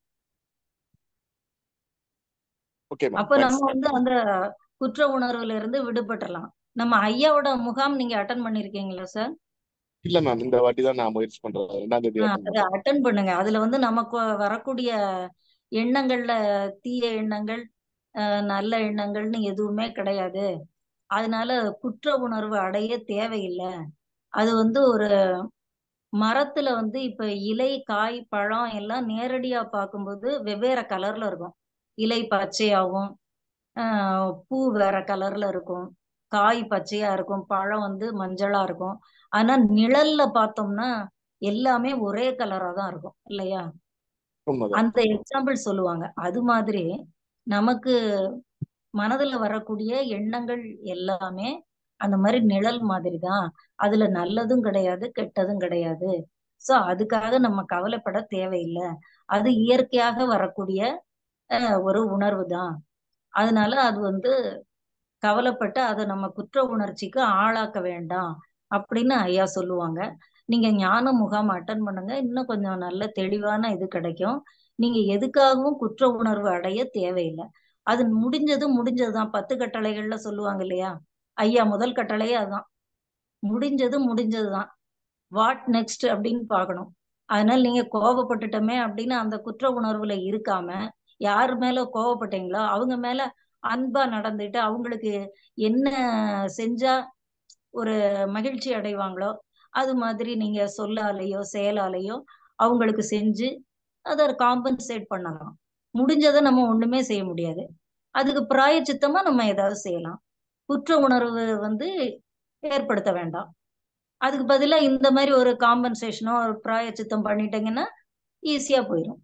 அப்ப நம்ம அந்த குற்ற உணர்வுல இருந்து விடுபட்டுறலாம். நம்ம ஐயாவோட முகாம் நீங்க அட்டன் பண்ணிருக்கீங்களா சார்? இல்ல மேம், இந்த வாட்டி தான் நான் முயற்சி பண்றேன். 2ஆம் தேதி அதை அட்டன் பண்ணுங்க. அதுல நமக்கு வரக்கூடிய எண்ணங்கள்ல தீய எண்ணங்கள் நல்ல எண்ணங்கள்னு எதுவுமே கிடையாது. அதனால குற்ற உணர்வு அடைய தேவையில்லை. அது ஒரு மரத்துல இப்ப இலை, காய், பழம் எல்லாம் நேரடியா பார்க்கும்போது வெவ்வேறு கலர்ல இருக்கும். இலை பச்சையாவும், பூ வேற கலர்ல இருக்கும், காய் பச்சையா இருக்கும், பழம் மஞ்சளா இருக்கும். ஆனா நிழல்ல பார்த்தோம்னா எல்லாமே ஒரே கலரா தான் இருக்கும் இல்லையா? அந்த எக்ஸாம்பிள் சொல்லுவாங்க. அது மாதிரி நமக்கு மனதுல வரக்கூடிய எண்ணங்கள் எல்லாமே அந்த மாதிரி நிழல் மாதிரி தான். அதுல நல்லதும் கிடையாது, கெட்டதும் கிடையாது. சோ அதுக்காக நம்ம கவலைப்பட தேவையில்லை. அது இயற்கையாக வரக்கூடிய ஒரு உணர்வு தான். அதனால அது கவலைப்பட்டு அதை நம்ம குற்ற உணர்ச்சிக்கு ஆளாக்க வேண்டாம் அப்படின்னு ஐயா சொல்லுவாங்க. நீங்க ஞான முகாம் அட்டன் பண்ணுங்க, இன்னும் கொஞ்சம் நல்ல தெளிவான இது கிடைக்கும். நீங்க எதுக்காகவும் குற்ற உணர்வு அடைய தேவையில்லை. அது முடிஞ்சதுதான். 10 கட்டளைகள்ல சொல்லுவாங்க இல்லையா? ஐயா முதல் கட்டளையே அதுதான், முடிஞ்சதுதான், வாட் நெக்ஸ்ட் அப்படின்னு பார்க்கணும். அதனால நீங்க கோபப்பட்டுட்டோமே அப்படின்னு அந்த குற்ற உணர்வுல இருக்காம, யாரு மேல கோபப்பட்டீங்களோ அவங்க மேல அன்பா நடந்துட்டு அவங்களுக்கு என்ன செஞ்சா ஒரு மகிழ்ச்சி அடைவாங்களோ அது மாதிரி நீங்க சொல்லாலேயோ செயலாலேயோ அவங்களுக்கு செஞ்சு அதை காம்பன்சேட் பண்ணலாம். முடிஞ்சதை நம்ம ஒண்ணுமே செய்ய முடியாது, அதுக்கு பிராயச்சித்தமா நம்ம ஏதாவது செய்யலாம். குற்ற உணர்வு ஏற்படுத்த வேண்டாம். அதுக்கு பதிலா இந்த மாதிரி ஒரு காம்பன்சேஷனோ ஒரு பிராயச்சித்தம் பண்ணிட்டீங்கன்னா ஈஸியா போயிடும்.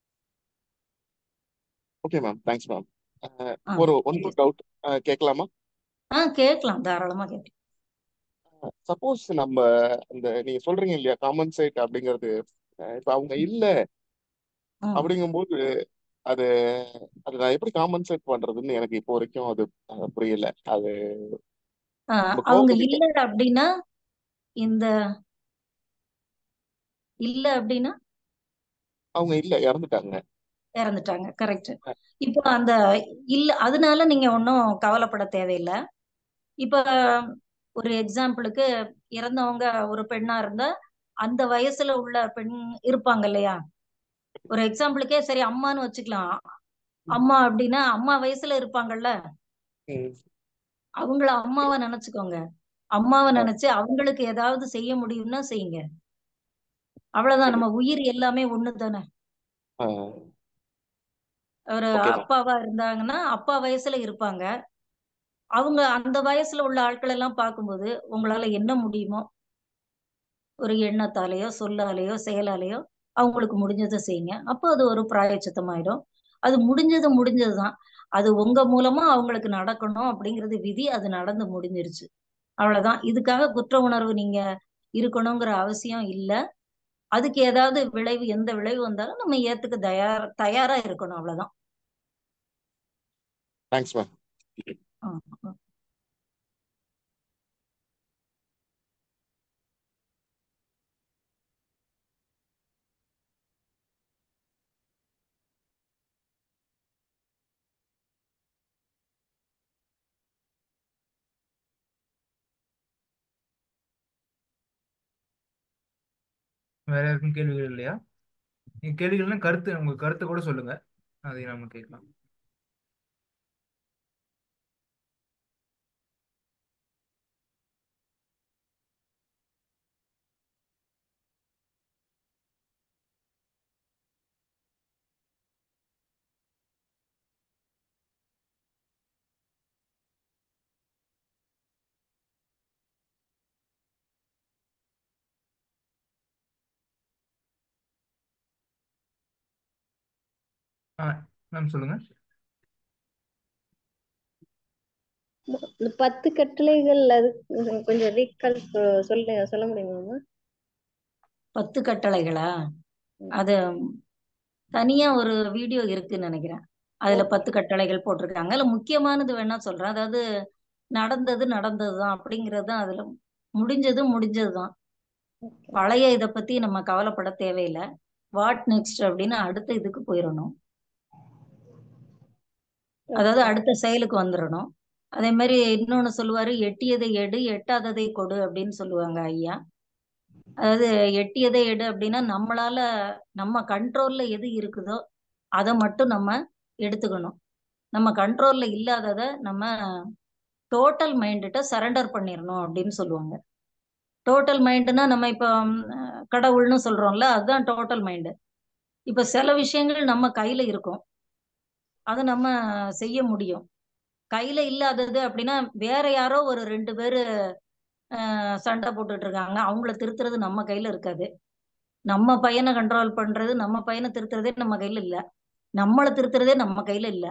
Okay ma'am, thanks ma'am. One doubt கேட்கலாமா? கேட்கலாம், தாராளமா கேட்கலாம். சப்போஸ் நம்ம நீங்க சொல்றீங்க இல்லையா காம்பன்சேட் அப்படிங்கிறது, இப்ப அவங்க இல்ல அப்படிங்கும்போது அது அது நான் எப்படி காம்பன்சேட் பண்றதுன்னு எனக்கு இப்போ வரைக்கும் அது புரியல. அது அவங்க இல்ல அப்படின்னா இந்த இல்ல அப்படின்னா அவங்க இல்ல, இறந்துட்டாங்க. கரெக்ட். இப்போ அந்த இல்ல, அதனால நீங்க ஒன்னும் கவலைப்பட தேவையில்லை. இப்ப ஒரு எக்ஸாம்பிளுக்கு இறந்தவங்க ஒரு பெண்ணா இருந்தா அந்த வயசுல உள்ள பெண் இருப்பாங்க இல்லையா? ஒரு எக்ஸாம்பிளுக்கே சரி அம்மான்னு வச்சுக்கலாம். அம்மா அப்படின்னா அம்மா வயசுல இருப்பாங்கல்ல, அவங்கள அம்மாவை நினைச்சுக்கோங்க. அம்மாவை நினைச்சு அவங்களுக்கு ஏதாவது செய்ய முடியும்னா செய்யுங்க, அவ்வளவுதான். நம்ம உயிர் எல்லாமே ஒண்ணுதானே. ஒரு அப்பாவா இருந்தாங்கன்னா அப்பா வயசுல இருப்பாங்க. அவங்க அந்த வயசுல உள்ள ஆட்கள் எல்லாம் பார்க்கும்போது உங்களால என்ன முடியுமோ ஒரு எண்ணத்தாலேயோ சொல்லாலேயோ செயலாலேயோ அவங்களுக்கு முடிஞ்சதை செய்யுங்க. அப்போ அது ஒரு பிராயச்சித்தமாயிடும். அது முடிஞ்சதுதான். அது உங்க மூலமா அவங்களுக்கு நடக்கணும் அப்படிங்கிறது விதி. அது நடந்து முடிஞ்சிருச்சு. அவ்வளவுதான். இதுக்காக குற்ற உணர்வு நீங்க இருக்கணுங்கிற அவசியம் இல்ல. அதுக்கு ஏதாவது விளைவு, எந்த விளைவு வந்தாலும் நம்ம ஏத்துக்க தயாரா இருக்கணும். அவ்வளவுதான். Thanks ma'am. ஆ, வேற யாருக்கும் கேள்விகள் இல்லையா? நீங்க கேள்விகள்னா உங்க கருத்தை கூட சொல்லுங்க, அதை நம்ம கேட்கலாம். மேம் சொல்லுங்க. இந்த 10 கட்டளைகள் அது கொஞ்சம் ரீகால் சொல்ல முடியுமா? 10 கட்டளைகளா? அது தனியா ஒரு வீடியோ இருக்குன்னு நினைக்கிறேன். அதுல 10 கட்டளைகள் போட்டிருக்காங்க. அதுல முக்கியமானது வேணா சொல்றேன். அதாவது நடந்ததுதான் அப்படிங்கிறது தான். அதுல முடிஞ்சதுதான். பழைய இத பத்தி நம்ம கவலைப்பட தேவையில்லை. வாட் நெக்ஸ்ட் அப்படின்னு அடுத்த இதுக்கு போயிடணும். அதாவது அடுத்த செயலுக்கு வந்துடணும். அதே மாதிரி இன்னொன்னு சொல்லுவாரு, எட்டியதை எடு எட்டாததை கொடு அப்படின்னு சொல்லுவாங்க ஐயா. அதாவது எட்டியதை எடு அப்படின்னா நம்ம கண்ட்ரோல்ல எது இருக்குதோ அதை மட்டும் நம்ம எடுத்துக்கணும். நம்ம கண்ட்ரோல்ல இல்லாததை நம்ம டோட்டல் மைண்ட்ட சரண்டர் பண்ணிடணும் அப்படின்னு சொல்லுவாங்க. டோட்டல் மைண்ட்னா நம்ம இப்ப கடவுள்னு சொல்றோம்ல, அதுதான் டோட்டல் மைண்ட். இப்ப சில விஷயங்கள் நம்ம கையில இருக்கும், அதை நம்ம செய்ய முடியும். கையில இல்லாதது அப்படின்னா வேற யாரோ ஒரு 2 பேரு சண்டை போட்டுட்டு இருக்காங்க, அவங்கள திருத்துறது நம்ம கையில இருக்காது. நம்ம பையனை கண்ட்ரோல் பண்றது, நம்ம பையனை திருத்துறதே நம்ம கையில இல்ல, நம்மளை திருத்துறதே நம்ம கையில இல்ல.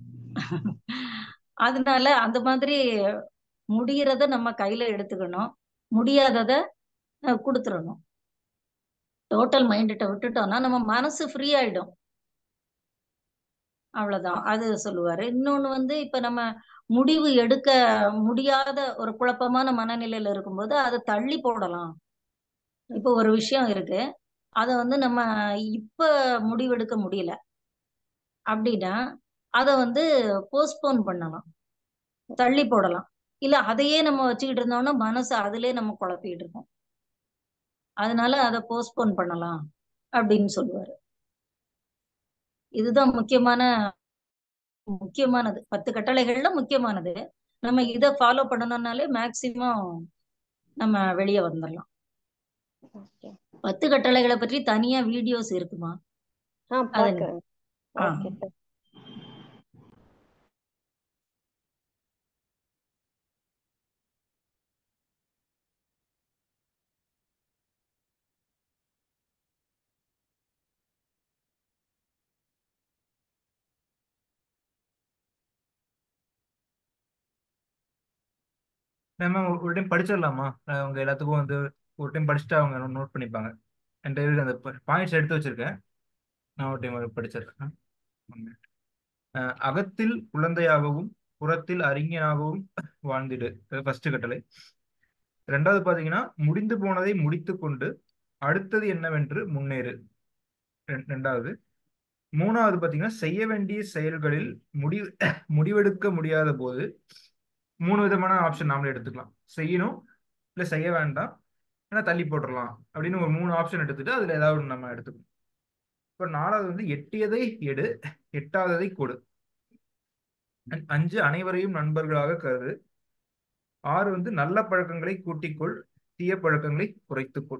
அதனால அந்த மாதிரி முடியறத நம்ம கையில எடுத்துக்கணும், முடியாதத கொடுத்துடணும். டோட்டல் மைண்ட்ட விட்டுட்டோம்னா நம்ம மனசு ஃப்ரீ ஆயிடும். அவ்வளவுதான். அது சொல்லுவாரு. இன்னொன்னு இப்ப நம்ம முடிவு எடுக்க முடியாத ஒரு குழப்பமான மனநிலையில இருக்கும்போது அதை தள்ளி போடலாம். இப்ப ஒரு விஷயம் இருக்கு, அத நம்ம இப்ப முடிவெடுக்க முடியல அப்படின்னா அதை போஸ்ட்போன் பண்ணலாம், தள்ளி போடலாம். இல்ல அதையே நம்ம வச்சுக்கிட்டு இருந்தோம்னா மனசு அதுலயே நம்ம குழப்பிட்டு இருக்கோம். அதனால அதை போஸ்ட்போன் பண்ணலாம் அப்படின்னு சொல்லுவாரு. இதுதான் முக்கியமானது 10 கட்டளைகள்ல முக்கியமானது. நம்ம இதை ஃபாலோ பண்ணணும்னாலே மேக்சிமம் நம்ம வெளியே வந்துடலாம். 10 கட்டளைகளை பற்றி தனியா வீடியோஸ் இருக்குமா? அது பாக்குறேன். நம்ம ஒரு டைம் படிச்சிடலாமா? அவங்க எல்லாத்துக்கும் ஒரு டைம் படிச்சுட்டு அவங்க நோட் பண்ணிப்பாங்க. என்கிட்ட அந்த பாயிண்ட்ஸ் எடுத்து வச்சிருக்கேன், நான் ஒரு டைம் படிச்சிருக்கேன். அகத்தில் குழந்தையாகவும் புறத்தில் அறிஞனாகவும் வாழ்ந்திடு, ஃபர்ஸ்ட் கட்டளை. ரெண்டாவது பாத்தீங்கன்னா, முடிந்து போனதை முடித்து கொண்டு அடுத்தது என்னவென்று முன்னேறு, ரெண்டாவது. மூணாவது பாத்தீங்கன்னா, செய்ய வேண்டிய செயல்களில் முடிவெடுக்க முடியாத போது 3 விதமான ஆப்ஷன் நாமளே எடுத்துக்கலாம். செய்யணும், இல்ல செய்ய வேண்டாம், ஏன்னா தள்ளி போட்டுடலாம் அப்படின்னு ஒரு 3 ஆப்ஷன் எடுத்துட்டு அதுல ஏதாவது ஒன்று நம்ம எடுத்துக்கணும். இப்போ 4வது எட்டியதை எடு எட்டாததை கொடு. 5 அனைவரையும் நண்பர்களாக கருது. 6 நல்ல பழக்கங்களை கூட்டிக்கொள், தீய பழக்கங்களை குறைத்துக்கொள்.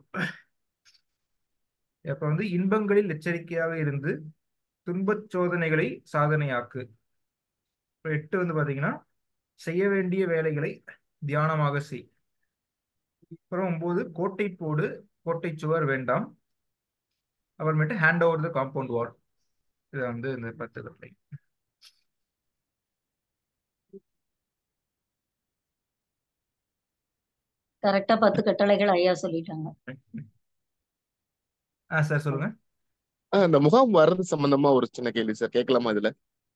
இப்ப இன்பங்களில் எச்சரிக்கையாக இருந்து துன்பச் சோதனைகளை சாதனையாக்கு. இப்போ 8 பாத்தீங்கன்னா, செய்ய வேண்டிய வேலைகளை தியானமாக செய். அப்புறம் 9 கோட்டை போடு, கோட்டை சுவர் வேண்டாம், அப்புறமேட்டு hand over the compound wall. இது வந்து இந்த 10 கட்டளை. கரெக்டா 10 கட்டளைகள் ஐயா சொல்லிட்டாங்க. சார் சொல்லுங்க. இந்த முகாம் வர்றது சம்பந்தமா ஒரு சின்ன கேள்வி சார், கேட்கலாமா இதுல?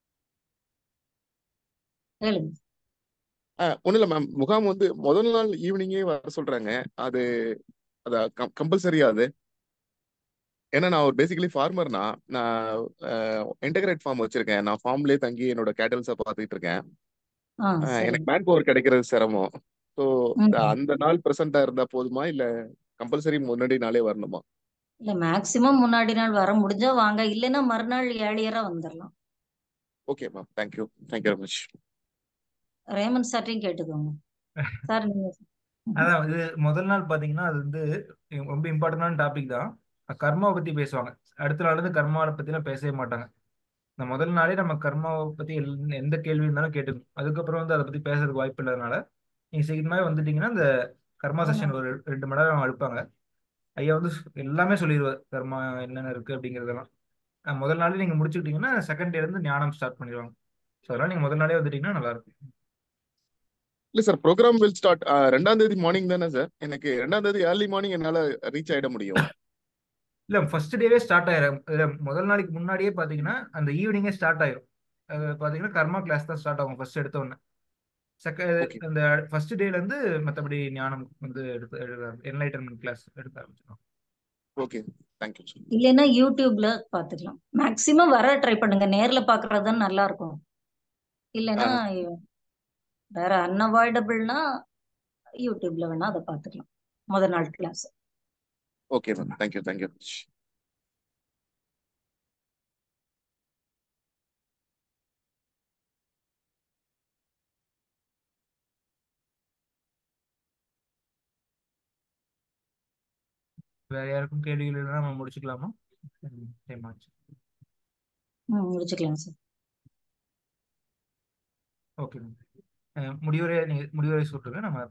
கேளுங்க. ஒண்ணும் இல்ல மேம், முகாம் வந்து முதல் நாள் ஈவினிங்கே வர சொல்றாங்க. அது கம்பல்சரியா அது? ஏன்னா நான் ஒரு பேசிக்கலி ஃபார்மர்னா, நான் இன்டகிரேட் ஃபார்ம் வச்சிருக்கேன். நான் ஃபார்ம்லயே தங்கி என்னோட கேட்டல்ஸை பார்த்துட்டு இருக்கேன். சரி. எனக்கு மேன் பவர் கிடைக்கிறது சிரமம். ஸோ ம். அந்த நாள் பிரசண்டா இருந்தா போதுமா, இல்ல கம்பல்சரி முன்னாடி நாளே வரணுமா? இல்ல மேக்சிமம் முன்னாடி நாள் வர முடிஞ்சா வாங்க, இல்லைன்னா மறுநாள் ஏர்லியரா வந்துடலாம். Okay ma'am, thank you very much. Raman சார்ட்டையும் கேட்டுக்கோங்க சார். நீங்க அதான் இது முதல் நாள் பாத்தீங்கன்னா அது வந்து ரொம்ப இம்பார்ட்டன்டான டாபிக் தான். கர்மாவை பத்தி பேசுவாங்க. அடுத்த நாள் வந்து கர்மாவை பத்திலாம் பேசவே மாட்டாங்க. இந்த முதல் நாளே நம்ம கர்மாவை பத்தி எந்த கேள்வி இருந்தாலும் கேட்டுக்கணும். அதுக்கப்புறம் வந்து அதை பத்தி பேசுறதுக்கு வாய்ப்பு இல்லாதனால நீங்க சீக்கிரமாவே வந்துட்டீங்கன்னா இந்த கர்மா செஷன் ஒரு 2 மணி நேரம் எடுப்பாங்க. ஐயா வந்து எல்லாமே சொல்லிடுவார், கர்மா என்னென்ன இருக்கு அப்படிங்கிறதெல்லாம். முதல் நாளே நீங்க முடிச்சுக்கிட்டீங்கன்னா செகண்ட் டே இருந்து ஞானம் ஸ்டார்ட் பண்ணிடுவாங்க. ஸோ அதெல்லாம் நீங்க முதல் நாளே வந்துட்டீங்கன்னா நல்லா இருக்கும். இல்ல சார், ப்ரோக்ராம் வில் ஸ்டார்ட் 2ஆம் தேதி மார்னிங் தானே சார்? எனக்கு 2ஆம் தேதி ஏர்லி மார்னிங் என்னால ரீச் ஆயிட முடியும். இல்ல ஃபர்ஸ்ட் டேவே ஸ்டார்ட் ஆயிரும். முதல் நாளைக்கு முன்னாடியே பாத்தீங்கன்னா அந்த ஈவினிங்கே ஸ்டார்ட் ஆயிரும். பாத்தீங்கன்னா கர்மா கிளாஸ் தான் ஸ்டார்ட் ஆகும் ஃபர்ஸ்ட் எடுத்த உடனே. ஓகே அந்த ஃபர்ஸ்ட் டேல இருந்து மற்றபடி ஞானம் வந்து என்லைட்டன்மெண்ட் கிளாஸ் எடுக்க ஆரம்பிச்சிடும். Okay, thank you sir. இல்லைன்னா யூடியூப்ல பாத்துக்கலாம். மேக்சிமம் வர ட்ரை பண்ணுங்க, நேர்ல பாக்குறது தான் நல்லா இருக்கும். இல்லைன்னா வேற அன்அவாய்டபிள்னா யூடியூப்ல வேணா அதை பாத்துக்கலாம் முதல் நாள் class. Okay ma'am, thank you much. வேற யாருக்கும் கேள்விகள் இல்லைன்னா நம்ம முடிச்சுக்கலாமா? டைம் ஆச்சு. முடிச்சுக்கலாம் சார். ஓகே முடிவுரை சொல்றேன் நம்ம.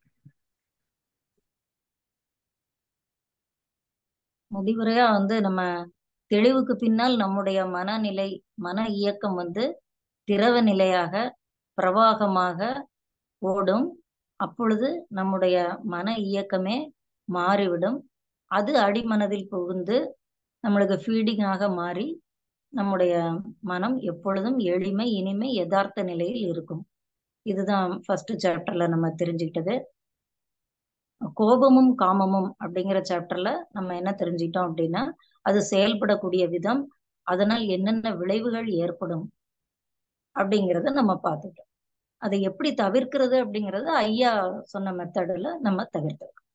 முடிவுரையா வந்து நம்ம தெளிவுக்கு பின்னால் நம்முடைய மனநிலை, மன இயக்கம் வந்து திரவ நிலையாக பிரவாகமாக ஓடும். அப்பொழுது நம்முடைய மன இயக்கமே மாறிவிடும். அது அடிமனதில் புகுந்து நம்மளுக்கு ஃபீடிங்காக மாறி நம்முடைய மனம் எப்பொழுதும் எளிமை, இனிமை, யதார்த்த நிலையில் இருக்கும். இதுதான் ஃபர்ஸ்ட் சாப்டர்ல நம்ம தெரிஞ்சுக்கிட்டது. கோபமும் காமமும் அப்படிங்கிற சாப்டர்ல நம்ம என்ன தெரிஞ்சுக்கிட்டோம் அப்படின்னா, அது செயல்படக்கூடிய விதம், அதனால் என்னென்ன விளைவுகள் ஏற்படும் அப்படிங்கிறத நம்ம பார்த்துட்டோம். அதை எப்படி தவிர்க்கிறது அப்படிங்கறது ஐயா சொன்ன மெத்தடுல நம்ம தவிர்த்தோம்.